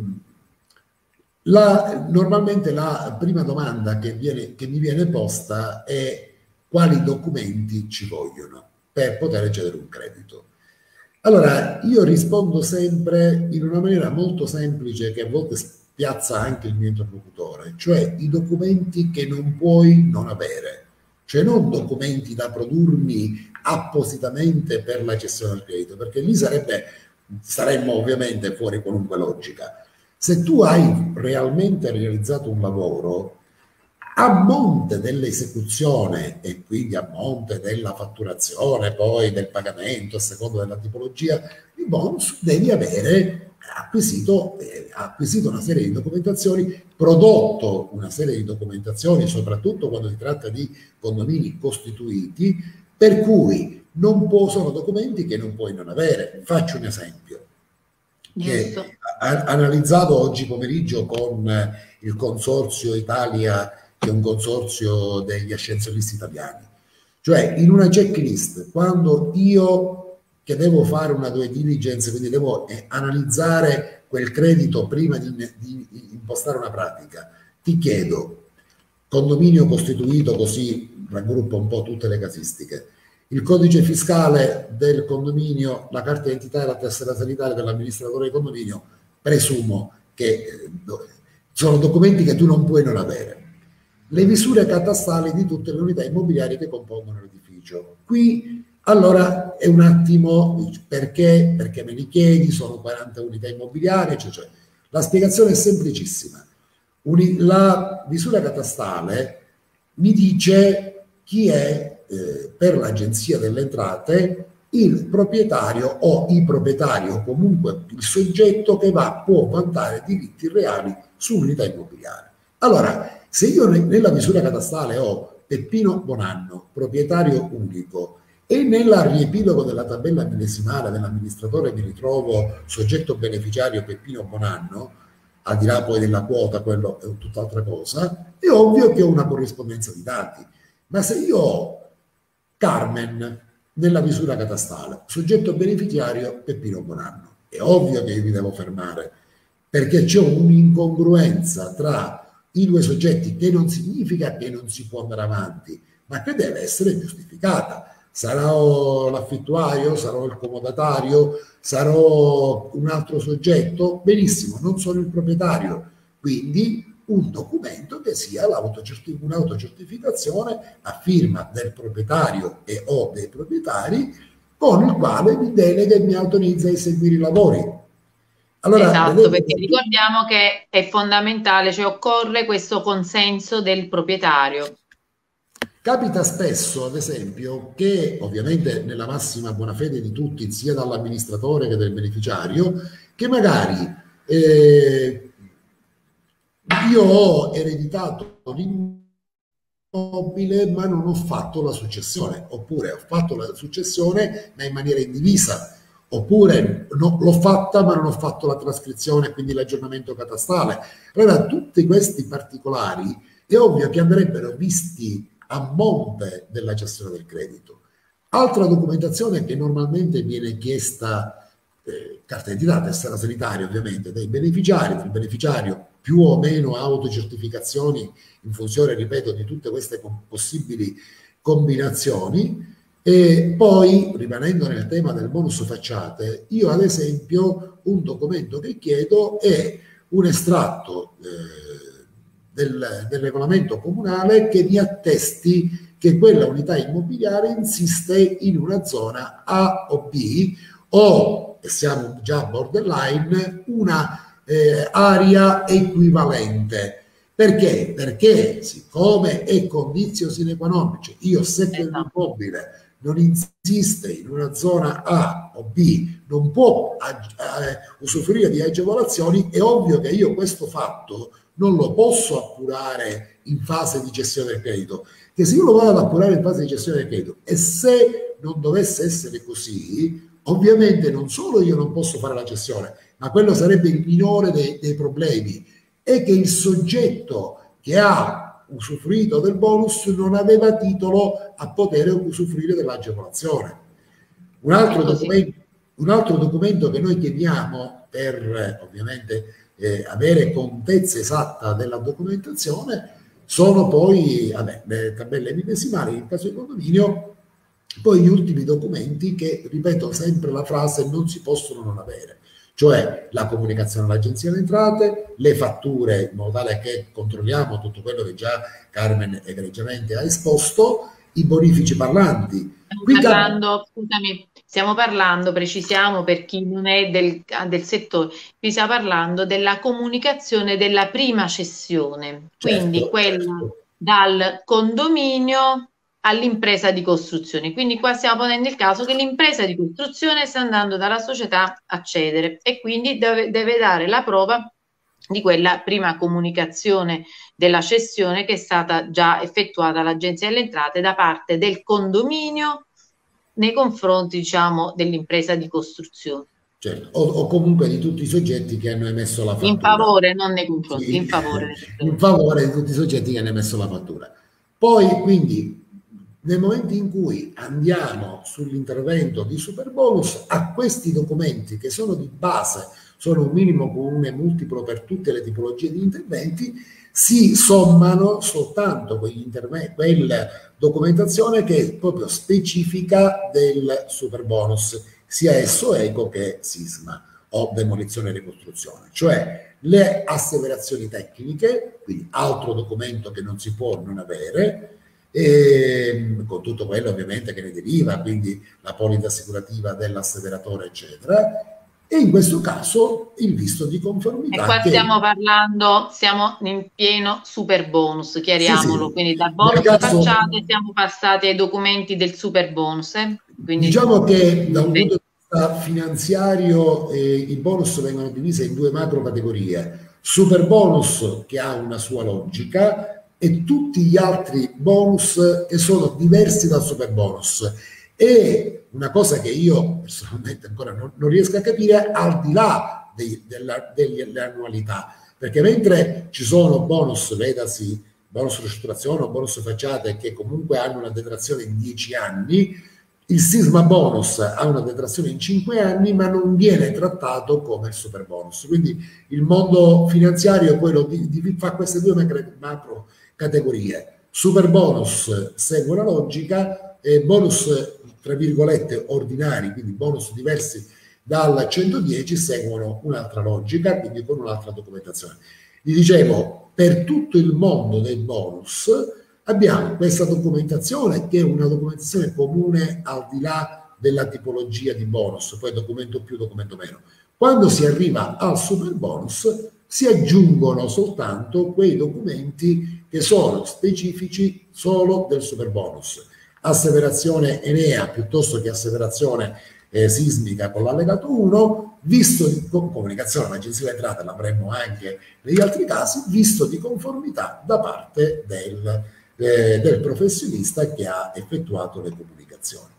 la, normalmente la prima domanda che, viene, che mi viene posta è: quali documenti ci vogliono per poter accedere a un credito? Allora, io rispondo sempre in una maniera molto semplice che a volte spiazza anche il mio interlocutore, cioè i documenti che non puoi non avere, cioè non documenti da produrmi appositamente per la gestione del credito, perché lì sarebbe, saremmo ovviamente fuori qualunque logica. Se tu hai realmente realizzato un lavoro, a monte dell'esecuzione e quindi a monte della fatturazione, poi del pagamento a seconda della tipologia di bonus, devi avere acquisito, eh, acquisito una serie di documentazioni, prodotto una serie di documentazioni, soprattutto quando si tratta di condomini costituiti, per cui non può, sono documenti che non puoi non avere. Faccio un esempio che a, analizzavo oggi pomeriggio con il Consorzio Italia, che è un consorzio degli ascensionisti italiani. Cioè, in una checklist, quando io che devo fare una due diligence, quindi devo eh, analizzare quel credito prima di, di impostare una pratica, ti chiedo condominio costituito, così raggruppo un po' tutte le casistiche, il codice fiscale del condominio, la carta d'identità e la tessera sanitaria dell'amministratore del condominio. Presumo che eh, sono documenti che tu non puoi non avere. Le misure catastali di tutte le unità immobiliari che compongono l'edificio. Qui allora è un attimo perché, perché me li chiedi, sono quaranta unità immobiliari, cioè, cioè. La spiegazione è semplicissima. Uni, la misura catastale mi dice chi è eh, per l'Agenzia delle Entrate il proprietario o i proprietari o comunque il soggetto che va, può vantare diritti reali su un'unità immobiliare. Allora, se io nella misura catastale ho Peppino Bonanno, proprietario unico, e nella riepilogo della tabella millesimale dell'amministratore mi ritrovo soggetto beneficiario Peppino Bonanno, al di là poi della quota, quello è tutt'altra cosa, è ovvio che ho una corrispondenza di dati. Ma se io ho Carmen nella misura catastale, soggetto beneficiario Peppino Bonanno, è ovvio che io mi devo fermare perché c'è un'incongruenza tra i due soggetti, che non significa che non si può andare avanti, ma che deve essere giustificata. Sarò l'affittuario, sarò il comodatario, sarò un altro soggetto, benissimo, non sono il proprietario, quindi un documento che sia un'autocertificazione a firma del proprietario e o dei proprietari, con il quale mi delega e mi autorizza a eseguire i lavori. Allora, esatto, perché ricordiamo che è fondamentale, cioè occorre questo consenso del proprietario. Capita spesso, ad esempio, che ovviamente nella massima buona fede di tutti, sia dall'amministratore che del beneficiario, che magari eh, io ho ereditato l'immobile ma non ho fatto la successione, oppure ho fatto la successione ma in maniera indivisa, oppure no, l'ho fatta ma non ho fatto la trascrizione, quindi l'aggiornamento catastale. Allora, tutti questi particolari è ovvio che andrebbero visti a monte della gestione del credito. Altra documentazione che normalmente viene chiesta, eh, carta d'identità, tessera sanitaria ovviamente, dai beneficiari, il beneficiario più o meno autocertificazioni in funzione, ripeto, di tutte queste possibili combinazioni. E poi, rimanendo nel tema del bonus facciate, io ad esempio un documento che chiedo è un estratto eh, del, del regolamento comunale che mi attesti che quella unità immobiliare insiste in una zona A o B, o, e siamo già borderline, una eh, area equivalente. Perché? Perché siccome è condizio sine qua non, cioè io se quell'immobile non insiste in una zona A o B, non può eh, usufruire di agevolazioni, è ovvio che io questo fatto non lo posso appurare in fase di gestione del credito, che se io lo vado ad appurare in fase di gestione del credito e se non dovesse essere così, ovviamente non solo io non posso fare la gestione, ma quello sarebbe il minore dei, dei problemi, è che il soggetto che ha usufruito del bonus non aveva titolo a poter usufruire dell'agevolazione. Un altro documento, un altro documento che noi chiediamo per eh, ovviamente eh, avere contezza esatta della documentazione sono poi vabbè, le tabelle mimesimali in caso di condominio, poi gli ultimi documenti che, ripeto sempre la frase, non si possono non avere, cioè la comunicazione all'Agenzia delle Entrate, le fatture, in modo tale che controlliamo tutto quello che già Carmen egregiamente ha esposto, i bonifici parlanti. Stiamo Qui parlando, scusami, stiamo parlando, precisiamo per chi non è del, del settore, qui stiamo parlando della comunicazione della prima cessione, quindi certo, quella certo. Dal condominio all'impresa di costruzione. Quindi qua stiamo ponendo il caso che l'impresa di costruzione sta andando dalla società a cedere e quindi deve, deve dare la prova di quella prima comunicazione della cessione che è stata già effettuata dall'Agenzia delle Entrate da parte del condominio nei confronti, diciamo, dell'impresa di costruzione. Certo, o, o comunque di tutti i soggetti che hanno emesso la fattura. In favore, non nei confronti, sì, in favore. In favore di tutti i soggetti che hanno emesso la fattura. Poi, quindi, nel momento in cui andiamo sull'intervento di superbonus, a questi documenti che sono di base, sono un minimo comune multiplo per tutte le tipologie di interventi, si sommano soltanto quegli interventi, quella documentazione che è proprio specifica del superbonus, sia esso eco che sisma o demolizione e ricostruzione, cioè le asseverazioni tecniche, quindi altro documento che non si può non avere, e con tutto quello ovviamente che ne deriva, quindi la polizza assicurativa dell'asseveratore eccetera, e in questo caso il visto di conformità. E qua che... stiamo parlando, siamo in pieno super bonus, chiariamolo, sì, sì. Quindi da bonus caso... facciate siamo passati ai documenti del super bonus. Eh? Quindi... Diciamo che da un punto di vista finanziario eh, i bonus vengono divisi in due macro categorie: super bonus che ha una sua logica e tutti gli altri bonus che sono diversi dal super bonus. E una cosa che io personalmente ancora non, non riesco a capire, al di là dei, della, delle annualità, perché mentre ci sono bonus, vedasi bonus ristrutturazione o bonus facciate, che comunque hanno una detrazione in dieci anni, Il sisma bonus ha una detrazione in cinque anni, ma non viene trattato come il super bonus. Quindi il mondo finanziario poi lo di, di, fa queste due macro categorie. Super bonus segue una logica, e bonus tra virgolette ordinari, quindi bonus diversi dal centodieci, seguono un'altra logica, quindi con un'altra documentazione. Vi dicevo, per tutto il mondo dei bonus abbiamo questa documentazione, che è una documentazione comune al di là della tipologia di bonus, poi documento più, documento meno. Quando si arriva al super bonus si aggiungono soltanto quei documenti che sono specifici solo del super bonus. Asseverazione Enea piuttosto che asseverazione eh, sismica con l'allegato uno, visto di con comunicazione all'Agenzia delle Entrate, l'avremmo anche negli altri casi, visto di conformità da parte del Eh, del professionista che ha effettuato le comunicazioni.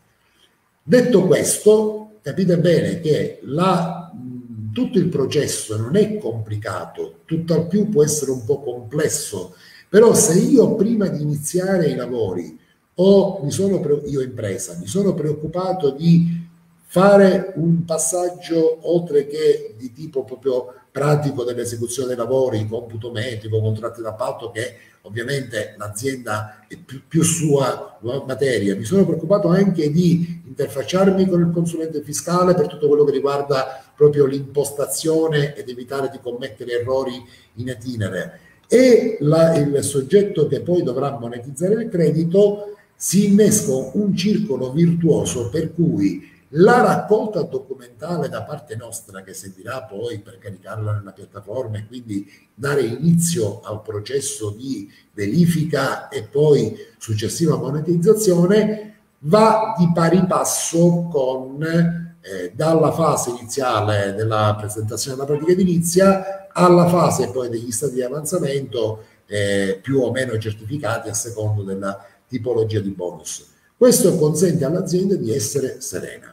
Detto questo, capite bene che la, mh, tutto il processo non è complicato, tutt'al più può essere un po' complesso, però se io prima di iniziare i lavori o mi sono io impresa, mi sono preoccupato di fare un passaggio oltre che di tipo proprio pratico dell'esecuzione dei lavori, computo metrico, contratti d'appalto, che ovviamente l'azienda è più, più sua materia. Mi sono preoccupato anche di interfacciarmi con il consulente fiscale per tutto quello che riguarda proprio l'impostazione ed evitare di commettere errori in itinere. E la, il soggetto che poi dovrà monetizzare il credito, si innesca un circolo virtuoso per cui la raccolta documentale da parte nostra, che servirà poi per caricarla nella piattaforma e quindi dare inizio al processo di verifica e poi successiva monetizzazione, va di pari passo con eh, dalla fase iniziale della presentazione della pratica edilizia alla fase poi degli stati di avanzamento eh, più o meno certificati a secondo della tipologia di bonus. Questo consente all'azienda di essere serena.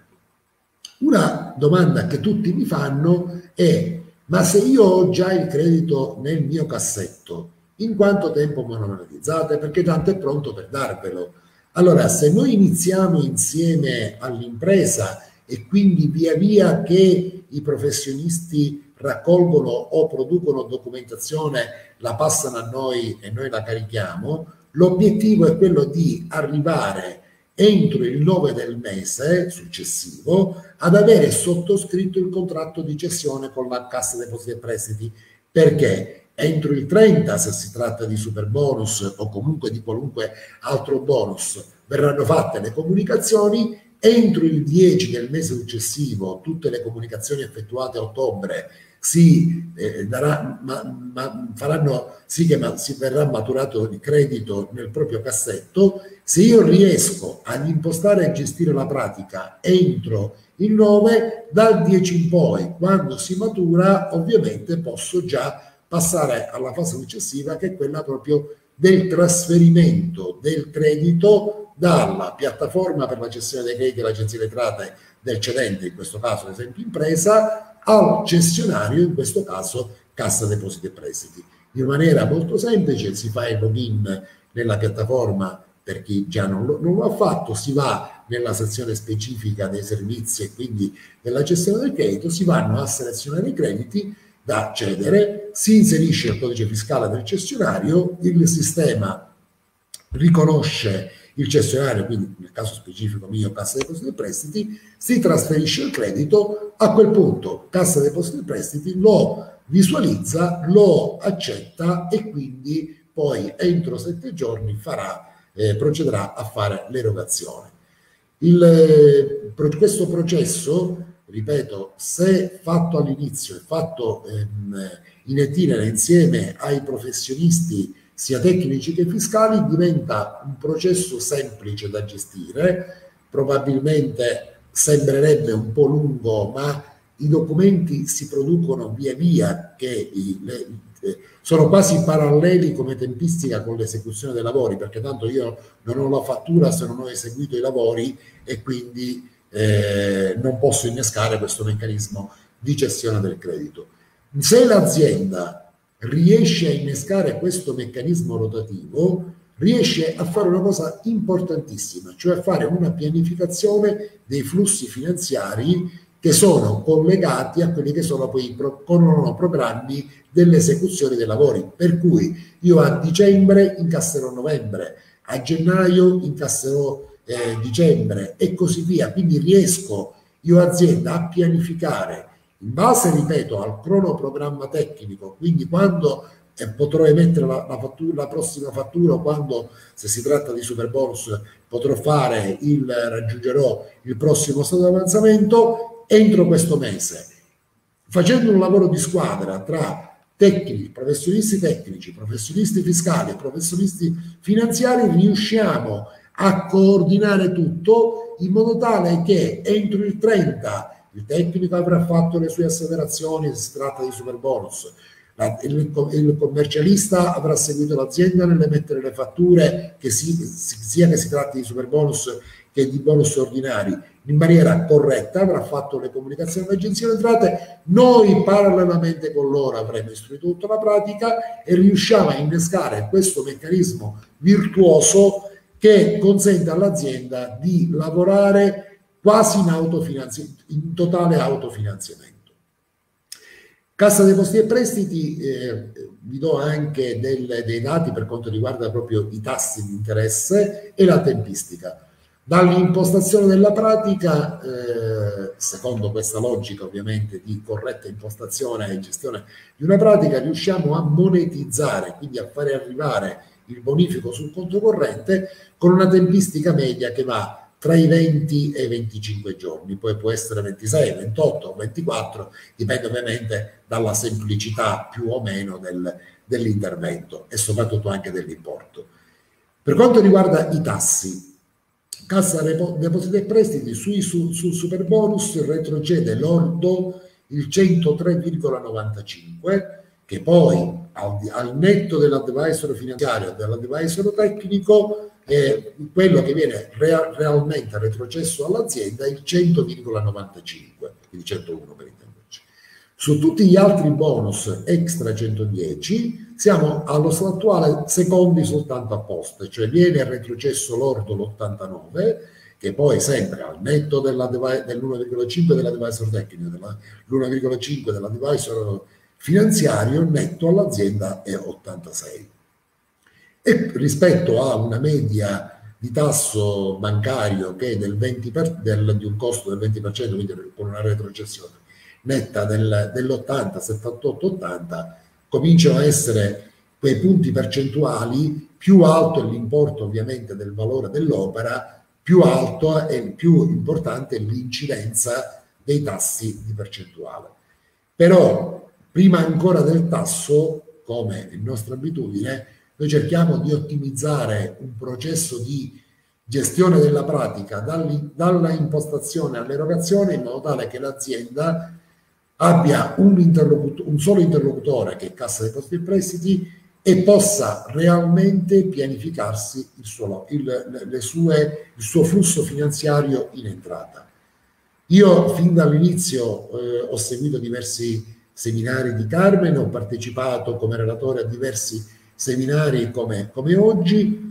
Una domanda che tutti mi fanno è: ma se io ho già il credito nel mio cassetto, in quanto tempo me lo monetizzate? Perché tanto è pronto per darvelo. Allora, se noi iniziamo insieme all'impresa e quindi via via che i professionisti raccolgono o producono documentazione la passano a noi e noi la carichiamo, l'obiettivo è quello di arrivare entro il nove del mese successivo ad avere sottoscritto il contratto di cessione con la Cassa Depositi e Prestiti, perché entro il trenta, se si tratta di super bonus o comunque di qualunque altro bonus, verranno fatte le comunicazioni, entro il dieci del mese successivo tutte le comunicazioni effettuate a ottobre si eh, darà, ma, ma faranno sì che ma, si verrà maturato il credito nel proprio cassetto. Se io riesco ad impostare e gestire la pratica entro il nove, dal dieci in poi, quando si matura, ovviamente posso già passare alla fase successiva, che è quella proprio del trasferimento del credito dalla piattaforma per la gestione dei crediti dell'Agenzia delle Entrate del cedente, in questo caso ad esempio impresa, al cessionario, in questo caso Cassa Depositi e Prestiti. In maniera molto semplice si fa il login nella piattaforma per chi già non lo, non lo ha fatto, si va nella sezione specifica dei servizi e quindi della gestione del credito, si vanno a selezionare i crediti da cedere, si inserisce il codice fiscale del cessionario, il sistema riconosce il cessionario, quindi nel caso specifico mio Cassa Depositi e Prestiti, si trasferisce il credito, a quel punto Cassa Depositi e Prestiti lo visualizza, lo accetta e quindi poi entro sette giorni farà, eh, procederà a fare l'erogazione. Il, questo processo, ripeto, se fatto all'inizio e fatto ehm, in itinere insieme ai professionisti sia tecnici che fiscali, diventa un processo semplice da gestire. Probabilmente sembrerebbe un po' lungo, ma i documenti si producono via via che i, le, sono quasi paralleli come tempistica con l'esecuzione dei lavori, perché tanto io non ho la fattura se non ho eseguito i lavori e quindi eh, non posso innescare questo meccanismo di gestione del credito. Se l'azienda riesce a innescare questo meccanismo rotativo, riesce a fare una cosa importantissima, cioè a fare una pianificazione dei flussi finanziari che sono collegati a quelli che sono poi i pro, programmi dell'esecuzione dei lavori, per cui io a dicembre incasserò novembre, a gennaio incasserò eh, dicembre e così via, quindi riesco io azienda a pianificare in base, ripeto, al cronoprogramma tecnico, quindi quando eh, potrò emettere la, la, fattura, la prossima fattura, quando, se si tratta di superbonus, potrò fare il, raggiungerò il prossimo stato di avanzamento entro questo mese, facendo un lavoro di squadra tra tecnici, professionisti tecnici, professionisti fiscali e professionisti finanziari, riusciamo a coordinare tutto in modo tale che entro il trenta il tecnico avrà fatto le sue asseverazioni se si tratta di superbonus, la, il, il commercialista avrà seguito l'azienda nell'emettere le fatture, che si, sia che si tratti di superbonus che di bonus ordinari, in maniera corretta, avrà fatto le comunicazioni all'Agenzia delle Entrate, noi parallelamente con loro avremo istruito tutta la pratica e riusciamo a innescare questo meccanismo virtuoso che consente all'azienda di lavorare quasi in, autofinanzi- in totale autofinanziamento. Cassa Depositi e Prestiti, eh, vi do anche del, dei dati per quanto riguarda proprio i tassi di interesse e la tempistica. Dall'impostazione della pratica, eh, secondo questa logica ovviamente di corretta impostazione e gestione di una pratica, riusciamo a monetizzare, quindi a fare arrivare il bonifico sul conto corrente con una tempistica media che va tra i venti e i venticinque giorni, poi può essere ventisei, ventotto o ventiquattro, dipende ovviamente dalla semplicità più o meno del, dell'intervento e soprattutto anche dell'importo. Per quanto riguarda i tassi, Cassa Depositi e Prestiti sui, sul, sul superbonus retrocede lordo il centotré virgola novantacinque, che poi al, al netto dell'advisor finanziario e dell'advisor tecnico, eh, quello che viene real, realmente retrocesso all'azienda è il cento virgola novantacinque, quindi centouno per intenderci. Su tutti gli altri bonus extra centodieci siamo allo stato attuale secondi soltanto a poste, cioè viene retrocesso lordo l'ottantanove, che poi sempre al netto dell'uno virgola cinque dell'advisor tecnico, dell'uno virgola cinque dell'advisor finanziario, netto all'azienda è ottantasei. E rispetto a una media di tasso bancario che è del venti per cento, del, di un costo del venti per cento, quindi con una retrocessione netta del, dell'ottanta, settantotto, ottanta, cominciano a essere quei punti percentuali, più alto è l'importo ovviamente del valore dell'opera, più alto e più importante è l'incidenza dei tassi di percentuale. Però prima ancora del tasso, come è nostra abitudine, noi cerchiamo di ottimizzare un processo di gestione della pratica dalla impostazione all'erogazione in modo tale che l'azienda abbia un, un solo interlocutore che è Cassa Depositi e Prestiti e possa realmente pianificarsi il suo, il, le sue, il suo flusso finanziario in entrata. Io fin dall'inizio eh, ho seguito diversi seminari di Carmen, ho partecipato come relatore a diversi seminari come, come oggi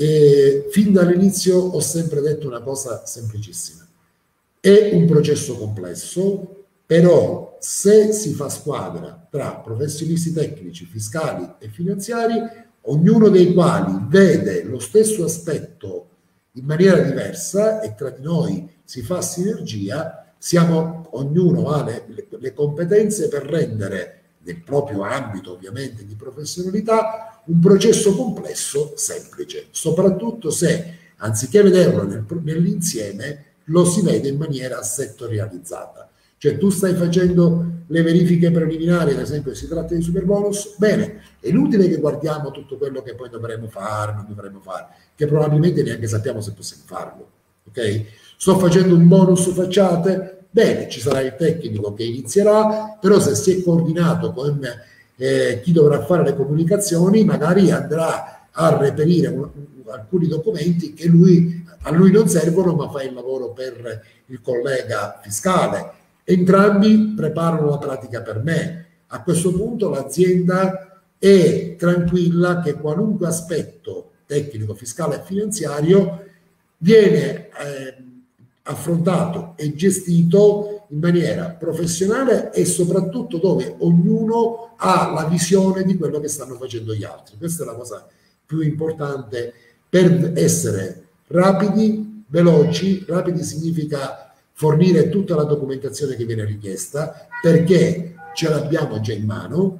e fin dall'inizio ho sempre detto una cosa semplicissima: è un processo complesso, però se si fa squadra tra professionisti tecnici, fiscali e finanziari, ognuno dei quali vede lo stesso aspetto in maniera diversa e tra di noi si fa sinergia, siamo, ognuno ha le, le, le competenze per rendere nel proprio ambito ovviamente di professionalità un processo complesso semplice, soprattutto se anziché vederlo nel, nell'insieme lo si vede in maniera settorializzata. Cioè tu stai facendo le verifiche preliminari, ad esempio si tratta di superbonus, bene, è inutile che guardiamo tutto quello che poi dovremo fare, non dovremo fare, che probabilmente neanche sappiamo se possiamo farlo, ok? Sto facendo un bonus facciate, bene, ci sarà il tecnico che inizierà, però se si è coordinato con eh, chi dovrà fare le comunicazioni, magari andrà a reperire un, un, alcuni documenti che lui, a lui non servono, ma fa il lavoro per il collega fiscale. Entrambi preparano la pratica per me. A questo punto l'azienda è tranquilla che qualunque aspetto tecnico, fiscale e finanziario viene eh, affrontato e gestito in maniera professionale e soprattutto dove ognuno ha la visione di quello che stanno facendo gli altri. Questa è la cosa più importante per essere rapidi, veloci. Rapidi significa fornire tutta la documentazione che viene richiesta perché ce l'abbiamo già in mano.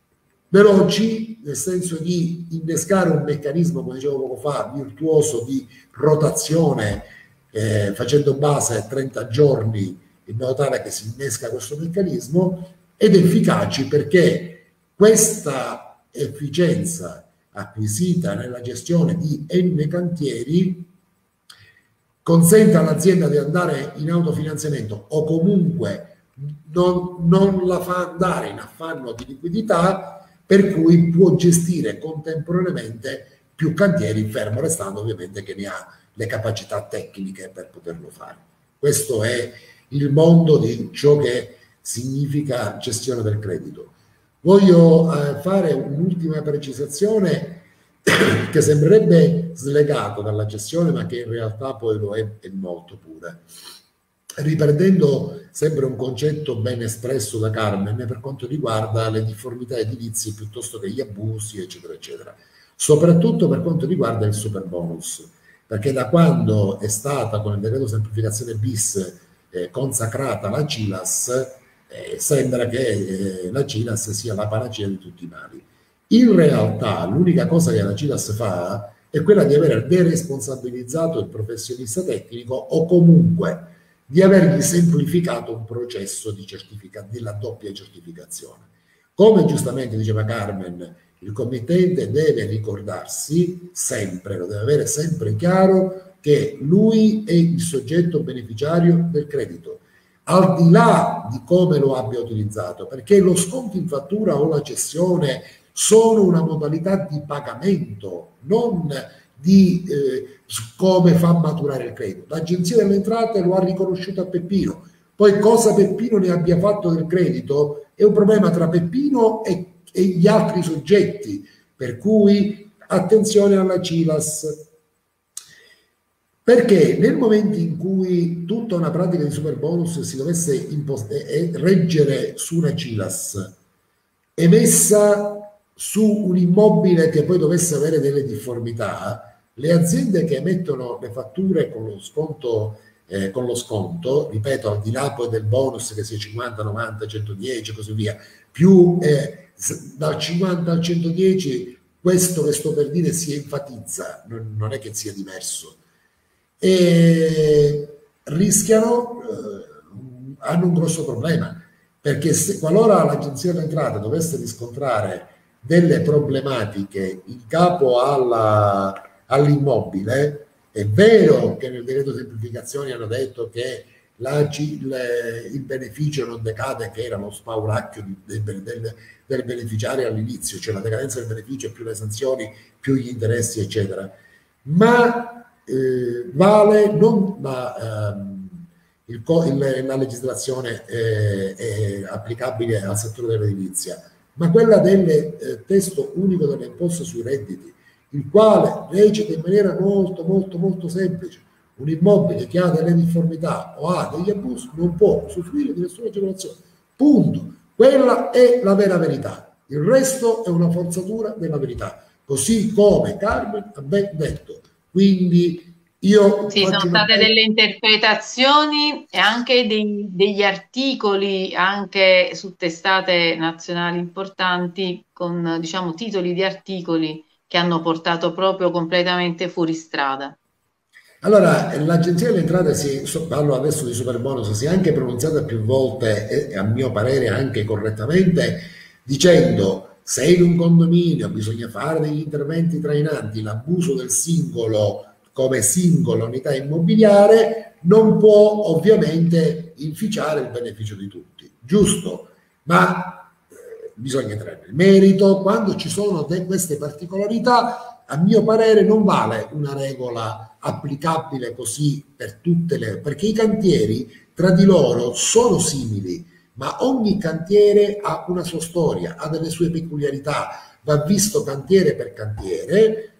Veloci nel senso di innescare un meccanismo, come dicevo poco fa, virtuoso di rotazione, eh, facendo base a trenta giorni in modo tale che si innesca questo meccanismo, ed efficaci perché questa efficienza acquisita nella gestione di N cantieri consente all'azienda di andare in autofinanziamento o comunque non, non la fa andare in affanno di liquidità, per cui può gestire contemporaneamente più cantieri, fermo restando ovviamente che ne ha le capacità tecniche per poterlo fare. Questo è il mondo di ciò che significa gestione del credito. Voglio eh, fare un'ultima precisazione che sembrerebbe slegato dalla gestione, ma che in realtà poi lo è, è molto pure. Riprendendo sempre un concetto ben espresso da Carmen per quanto riguarda le difformità edilizie piuttosto che gli abusi, eccetera, eccetera. Soprattutto per quanto riguarda il super bonus, perché da quando è stata con il decreto semplificazione bis eh, consacrata la C I L A S, eh, sembra che eh, la C I L A S sia la panacea di tutti i mali. In realtà l'unica cosa che la C I L A S fa è quella di aver deresponsabilizzato il professionista tecnico o comunque di avergli semplificato un processo di certifica, della doppia certificazione. Come giustamente diceva Carmen, il committente deve ricordarsi sempre, lo deve avere sempre chiaro, che lui è il soggetto beneficiario del credito, al di là di come lo abbia utilizzato, perché lo sconto in fattura o la cessione sono una modalità di pagamento, non di eh, come fa maturare il credito. L'Agenzia delle Entrate lo ha riconosciuto a Peppino, poi cosa Peppino ne abbia fatto del credito è un problema tra Peppino e e gli altri soggetti, per cui attenzione alla C I L A S, perché nel momento in cui tutta una pratica di super bonus si dovesse eh, reggere su una C I L A S emessa su un immobile che poi dovesse avere delle difformità, le aziende che emettono le fatture con lo sconto Eh, con lo sconto, ripeto, al di là poi del bonus che sia cinquanta, novanta, centodieci e così via, più eh, dal cinquanta al centodieci, questo che sto per dire si enfatizza, non, non è che sia diverso, e rischiano, eh, hanno un grosso problema, perché se, qualora l'Agenzia delle Entrate dovesse riscontrare delle problematiche in capo all'immobile, è vero che nel decreto semplificazioni hanno detto che la, il, il beneficio non decade, che era lo spauracchio del, del, del beneficiario all'inizio, cioè la decadenza del beneficio più le sanzioni, più gli interessi, eccetera. Ma eh, vale non la, ehm, il, il, la legislazione eh, è applicabile al settore dell'edilizia, ma quella del eh, testo unico delle imposte sui redditi, il quale recita in maniera molto molto molto semplice: un immobile che ha delle difformità o ha degli abusi non può usufruire di nessuna agevolazione, punto. Quella è la vera verità, il resto è una forzatura della verità, così come Carmen ha ben detto. Quindi io sì, sono state una... delle interpretazioni e anche dei, degli articoli anche su testate nazionali importanti con, diciamo, titoli di articoli che hanno portato proprio completamente fuori strada. Allora, l'Agenzia delle Entrate, si, parlo adesso di super bonus, si è anche pronunziata più volte, e a mio parere anche correttamente, dicendo: se in un condominio bisogna fare degli interventi trainanti, l'abuso del singolo come singola unità immobiliare non può ovviamente inficiare il beneficio di tutti, giusto? Ma bisogna entrare nel merito. Quando ci sono queste particolarità, a mio parere non vale una regola applicabile così per tutte le, perché i cantieri tra di loro sono simili, ma ogni cantiere ha una sua storia, ha delle sue peculiarità, va visto cantiere per cantiere,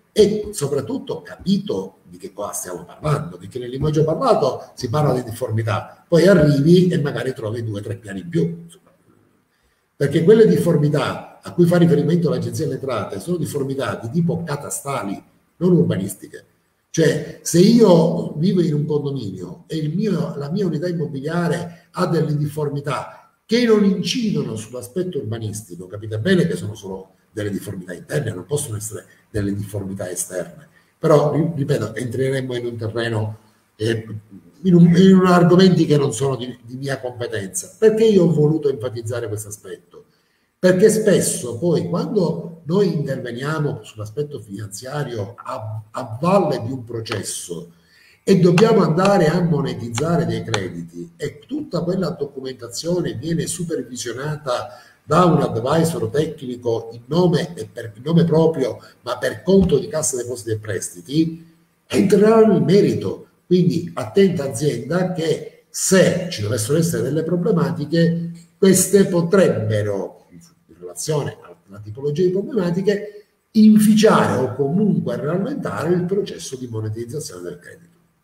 e soprattutto capito di che cosa stiamo parlando, perché nel linguaggio parlato si parla di difformità, poi arrivi e magari trovi due o tre piani in più, perché quelle difformità a cui fa riferimento l'Agenzia delle Entrate sono difformità di tipo catastali, non urbanistiche. Cioè, se io vivo in un condominio e il mio, la mia unità immobiliare ha delle difformità che non incidono sull'aspetto urbanistico, capite bene che sono solo delle difformità interne, non possono essere delle difformità esterne. Però, ripeto, entreremmo in un terreno, eh, in, un, in un argomenti che non sono di, di mia competenza. Perché io ho voluto enfatizzare questo aspetto? Perché spesso poi quando noi interveniamo sull'aspetto finanziario a, a valle di un processo e dobbiamo andare a monetizzare dei crediti e tutta quella documentazione viene supervisionata da un advisor tecnico in nome, e per, in nome proprio, ma per conto di Cassa Depositi e Prestiti, entrerà nel merito. Quindi attenta azienda che se ci dovessero essere delle problematiche, queste potrebbero, in relazione alla tipologia di problematiche, inficiare o comunque rallentare il processo di monetizzazione del credito.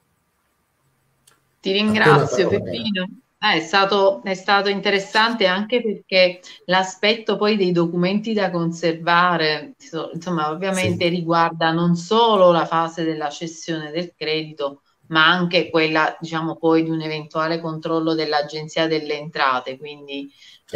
Ti ringrazio Peppino, eh, è stato, è stato interessante anche perché l'aspetto poi dei documenti da conservare, insomma, ovviamente sì, riguarda non solo la fase della cessione del credito, ma anche quella, diciamo, poi di un eventuale controllo dell'Agenzia delle Entrate, quindi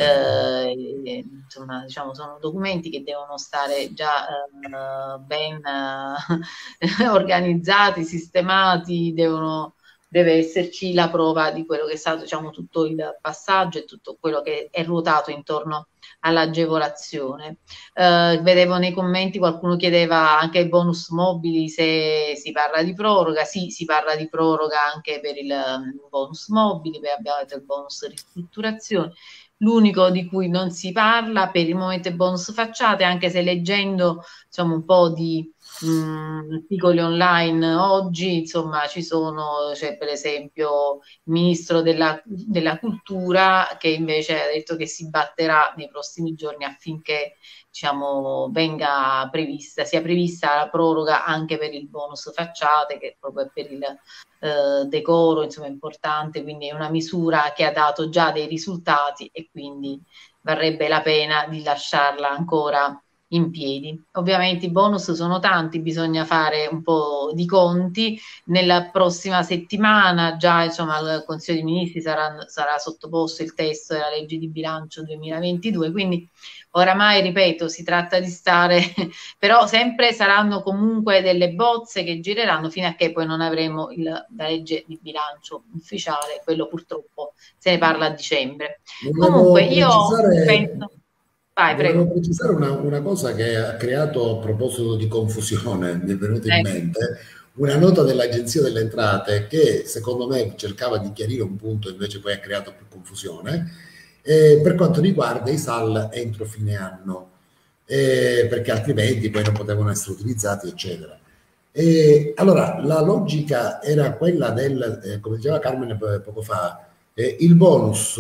eh, insomma, diciamo, sono documenti che devono stare già eh, ben eh, organizzati, sistemati, devono deve esserci la prova di quello che è stato, diciamo, tutto il passaggio e tutto quello che è ruotato intorno all'agevolazione. Eh, vedevo nei commenti qualcuno chiedeva anche i bonus mobili se si parla di proroga. Sì, si parla di proroga anche per il um, bonus mobili, poi abbiamo detto il bonus ristrutturazione. L'unico di cui non si parla per il momento è bonus facciate, anche se leggendo, insomma, un po' di mh, articoli online oggi, insomma, ci sono, c'è per esempio il ministro della, della cultura che invece ha detto che si batterà nei prossimi giorni affinché, diciamo, venga prevista, sia prevista la proroga anche per il bonus facciate, che proprio è per il eh, decoro, insomma, è importante, quindi è una misura che ha dato già dei risultati e quindi varrebbe la pena di lasciarla ancora in piedi. Ovviamente i bonus sono tanti, bisogna fare un po' di conti. Nella prossima settimana già, insomma, al Consiglio dei Ministri sarà, sarà sottoposto il testo della legge di bilancio duemilaventidue, quindi oramai, ripeto, si tratta di stare, però sempre saranno comunque delle bozze che gireranno fino a che poi non avremo il, la legge di bilancio ufficiale, quello purtroppo se ne parla a dicembre. Volevo Comunque io precisare... penso... Vai, Volevo prego. precisare una, una cosa che ha creato, a proposito di confusione, mi è venuta in Ecco. mente, una nota dell'Agenzia delle Entrate che secondo me cercava di chiarire un punto, invece poi ha creato più confusione, eh, per quanto riguarda i S A L entro fine anno, eh, perché altrimenti poi non potevano essere utilizzati, eccetera. E, allora, la logica era quella del, eh, come diceva Carmen poco fa, eh, il bonus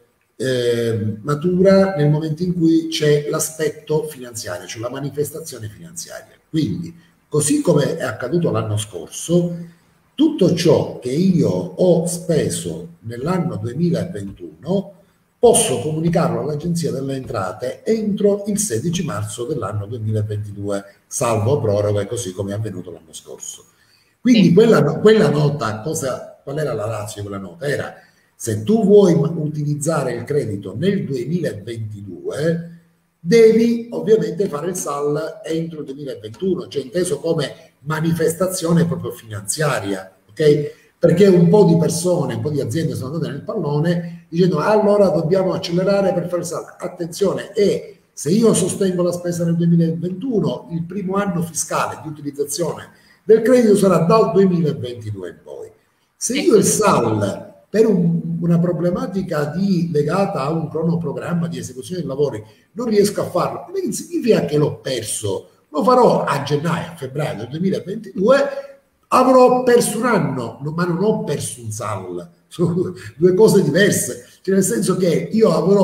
Eh, matura nel momento in cui c'è l'aspetto finanziario, cioè la manifestazione finanziaria. Quindi, così come è accaduto l'anno scorso, tutto ciò che io ho speso nell'anno duemilaventuno posso comunicarlo all'Agenzia delle Entrate entro il sedici marzo dell'anno duemilaventidue, salvo proroga, così come è avvenuto l'anno scorso. Quindi sì, quella, quella nota, cosa, qual era la ratio di quella nota? Era: se tu vuoi utilizzare il credito nel duemilaventidue, devi ovviamente fare il S A L entro il duemilaventuno, cioè inteso come manifestazione proprio finanziaria, ok? Perché un po' di persone, un po' di aziende sono andate nel pallone dicendo allora dobbiamo accelerare per fare il S A L. Attenzione, e se io sostengo la spesa nel duemilaventuno, il primo anno fiscale di utilizzazione del credito sarà dal duemilaventidue in poi. Se io il S A L per un, una problematica di, legata a un cronoprogramma di esecuzione dei lavori non riesco a farlo, non significa che l'ho perso, lo farò a gennaio, a febbraio del duemilaventidue, avrò perso un anno, ma non ho perso un S A L, sono due cose diverse, cioè nel senso che io avrò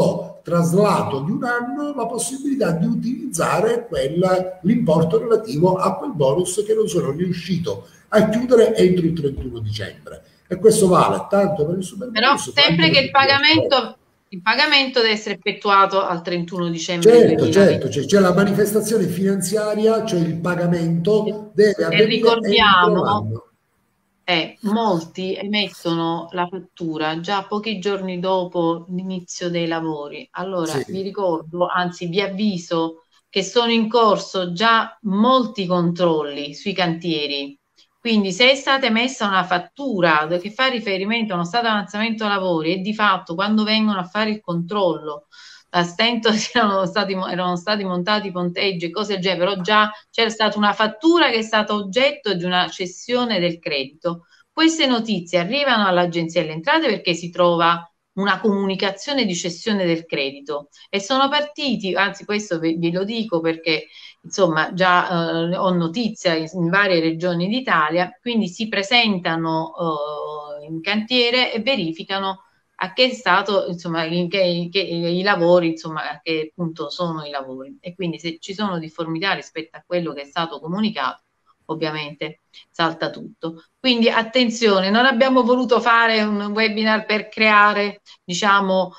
traslato di un anno la possibilità di utilizzare l'importo relativo a quel bonus che non sono riuscito a chiudere entro il trentuno dicembre. E questo vale tanto per il superbonus. Però sempre che il pagamento, il pagamento deve essere effettuato al trentuno dicembre. Certo, certo, c'è, c'è la manifestazione finanziaria, cioè il pagamento deve avvenire. E ricordiamo, eh, molti emettono la fattura già pochi giorni dopo l'inizio dei lavori. Allora sì, vi ricordo, anzi vi avviso che sono in corso già molti controlli sui cantieri. Quindi se è stata emessa una fattura che fa riferimento a uno stato di avanzamento lavori e di fatto quando vengono a fare il controllo a stento erano stati, erano stati montati ponteggi e cose del genere, però già c'era stata una fattura che è stata oggetto di una cessione del credito. Queste notizie arrivano all'Agenzia delle Entrate perché si trova una comunicazione di cessione del credito e sono partiti, anzi questo ve, ve lo dico perché insomma già eh, ho notizia in, in varie regioni d'Italia, quindi si presentano eh, in cantiere e verificano a che stato, insomma, in che, in che, i lavori, insomma, a che punto sono i lavori. E quindi se ci sono difformità rispetto a quello che è stato comunicato, ovviamente salta tutto. Quindi attenzione, non abbiamo voluto fare un webinar per creare, diciamo,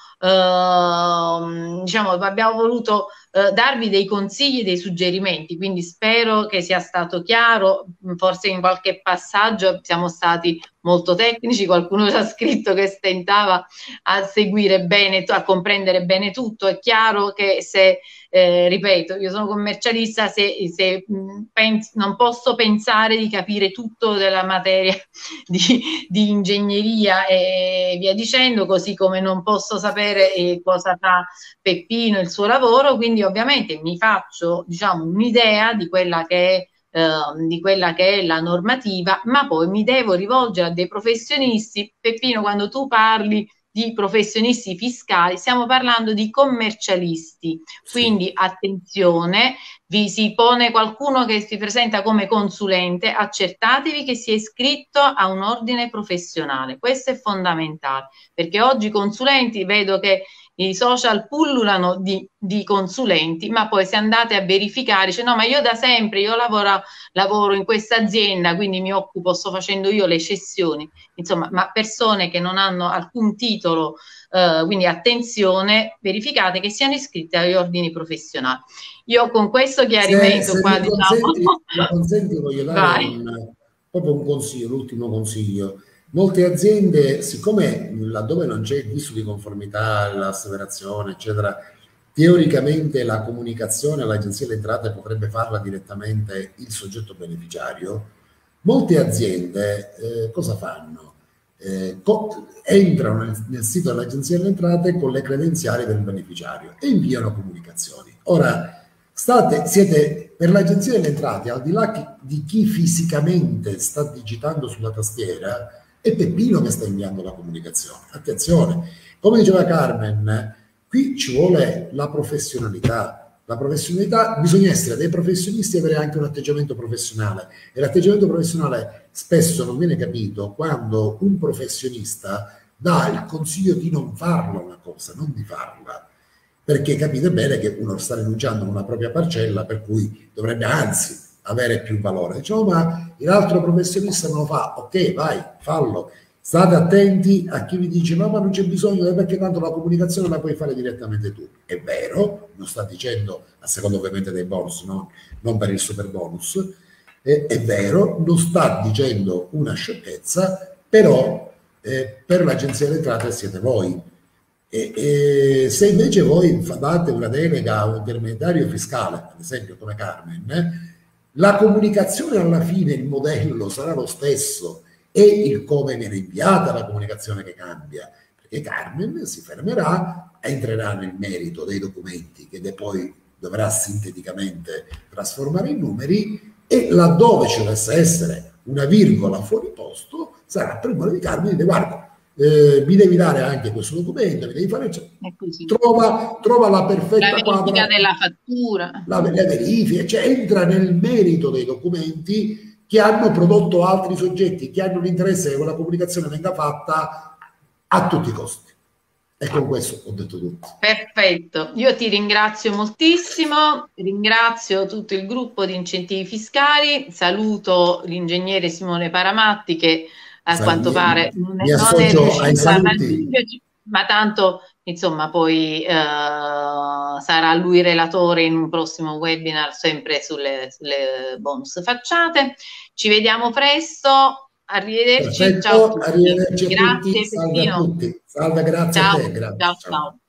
eh, diciamo abbiamo voluto eh, darvi dei consigli, dei suggerimenti, quindi spero che sia stato chiaro, forse in qualche passaggio siamo stati molto tecnici, qualcuno ci ha scritto che stentava a seguire bene, a comprendere bene tutto. È chiaro che se Eh, ripeto, io sono commercialista, se, se mh, penso, non posso pensare di capire tutto della materia di, di ingegneria e via dicendo, così come non posso sapere eh, cosa fa Peppino il suo lavoro, quindi ovviamente mi faccio, diciamo, un'idea di quella che è Uh, di quella che è la normativa, ma poi mi devo rivolgere a dei professionisti. Peppino, quando tu parli di professionisti fiscali, stiamo parlando di commercialisti, quindi sì, attenzione, vi si pone qualcuno che si presenta come consulente, accertatevi che sia iscritto a un ordine professionale, questo è fondamentale, perché oggi consulenti, vedo che i social pullulano di, di consulenti, ma poi se andate a verificare, dice no, ma io da sempre, io lavoro, lavoro in questa azienda, quindi mi occupo, sto facendo io le cessioni, insomma, ma persone che non hanno alcun titolo, eh, quindi attenzione, verificate che siano iscritte agli ordini professionali. Io con questo chiarimento se, se qua, mi diciamo... consenti, mi consenti, voglio dare un, proprio un consiglio, l'ultimo consiglio. Molte aziende, siccome laddove non c'è il visto di conformità, l'asseverazione, eccetera, teoricamente la comunicazione all'Agenzia delle Entrate potrebbe farla direttamente il soggetto beneficiario, molte aziende eh, cosa fanno? Eh, entrano nel, nel sito dell'Agenzia delle Entrate con le credenziali del beneficiario e inviano comunicazioni. Ora, state, siete per l'Agenzia delle Entrate, al di là di chi fisicamente sta digitando sulla tastiera, è Peppino che sta inviando la comunicazione. Attenzione, come diceva Carmen, qui ci vuole la professionalità. La professionalità, bisogna essere dei professionisti e avere anche un atteggiamento professionale. E l'atteggiamento professionale spesso non viene capito quando un professionista dà il consiglio di non farla una cosa, non di farla. Perché capite bene che uno sta rinunciando a una propria parcella, per cui dovrebbe anzi avere più valore. Diciamo, ma l'altro professionista non lo fa, ok, vai, fallo. State attenti a chi vi dice no, ma non c'è bisogno, perché tanto la comunicazione la puoi fare direttamente tu. È vero, non sta dicendo, a seconda ovviamente dei bonus, no? Non per il super bonus, eh, è vero, non sta dicendo una sciocchezza, però eh, per l'Agenzia delle Entrate siete voi. E, e se invece voi date una delega a un intermediario fiscale, ad esempio come Carmen, eh, la comunicazione alla fine, il modello sarà lo stesso, è il come viene inviata la comunicazione che cambia, perché Carmen si fermerà, entrerà nel merito dei documenti che poi dovrà sinteticamente trasformare in numeri e laddove ci dovesse essere una virgola fuori posto sarà prima di Carmen e dire guarda, Eh, mi devi dare anche questo documento, mi devi fare, cioè, trova, trova la perfetta la verifica quadra, della fattura, la, la verifica, cioè entra nel merito dei documenti che hanno prodotto altri soggetti che hanno l'interesse che quella comunicazione venga fatta a tutti i costi. E con questo ho detto tutto. Perfetto, io ti ringrazio moltissimo, ringrazio tutto il gruppo di incentivi fiscali, saluto l'ingegnere Simone Paramatti che a Sai, quanto mi, pare non è, mi non è associo ai riuscito a saluti. raggiungerci, ma tanto insomma poi eh, sarà lui relatore in un prossimo webinar sempre sulle, sulle bonus facciate. Ci vediamo presto. Arrivederci, ciao a Perfetto, tutti. arrivederci a tutti, Grazie salve a Peppino. tutti, salve, grazie a Ciao, te, grazie, ciao, ciao. ciao.